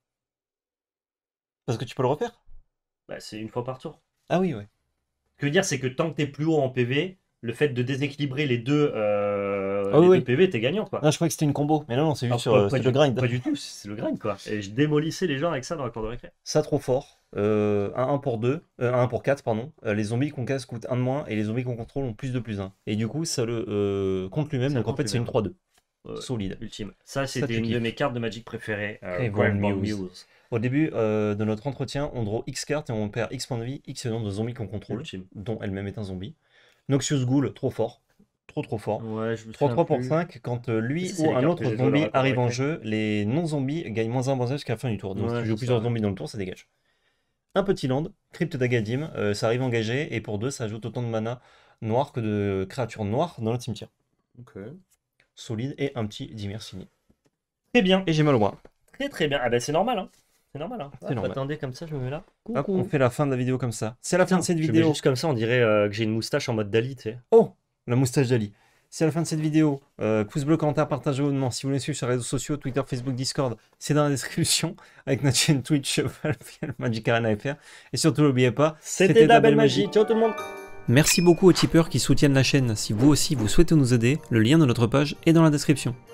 Parce que tu peux le refaire? Bah, c'est une fois par tour. Ah oui, ouais. Ce que je veux dire, c'est que tant que t'es plus haut en PV, le fait de déséquilibrer les deux, Ah oui, oui. deux PV, t'es gagnant, quoi. Non, je croyais que c'était une combo, mais non, non, c'est juste Ah, sur pas c'était du- le grind. Pas du tout, c'est le grind, quoi. Et je démolissais les gens avec ça dans la cour de récré. Ça, trop fort. Un 1 pour 2, un 1 pour 4, pardon. Les zombies qu'on casse coûtent 1 de moins, et les zombies qu'on contrôle ont plus de plus 1. Et du coup, ça le compte lui-même, Ça donc en compte fait, c'est une lui-même. 3-2. Ouais, Solide. ultime. Ça, tu c'était une de kiffes. mes cartes de Magic préférées. Grand Grand Muse. Muse. Au début de notre entretien, on draw X cartes et on perd X points de vie, X nombre de zombies qu'on contrôle, Ultime. dont elle-même est un zombie. Noxious Ghoul, trop fort. Trop fort. Ouais, je me 3-3 pour souviens plus. 5, quand lui C'est ou les un cartes autre que j'ai jouées dans zombie la cour arrive en récré. jeu, les non-zombies gagnent moins 1 jusqu'à la fin du tour. Donc Ouais, si tu joues c'est plusieurs ça. zombies dans le tour, ça dégage. Un petit land, Crypte d'Agadim, ça arrive engagé, et pour 2, ça ajoute autant de mana noir que de créatures noires dans le cimetière. Ok. Solide, et un petit Dimir signé. Très bien. Et j'ai mal au bras. Très très bien. Ah ben c'est normal, hein. C'est normal, hein. C'est normal. Attendez, comme ça, je me mets là. Hop, on fait la fin de la vidéo comme ça. C'est la fin de cette Je mets vidéo. juste comme ça, on dirait que j'ai une moustache en mode Dali, tu sais. Oh, la moustache d'Ali. C'est la fin de cette vidéo. Pouce bleu, commentaire, partage abonnement. Si vous voulez suivre sur les réseaux sociaux, Twitter, Facebook, Discord, c'est dans la description. Avec notre chaîne Twitch, Magic Arena FR. Et surtout, n'oubliez pas, C'était de la belle magie. Ciao tout le monde. Merci beaucoup aux tipeurs qui soutiennent la chaîne. Si vous aussi vous souhaitez nous aider, le lien de notre page est dans la description.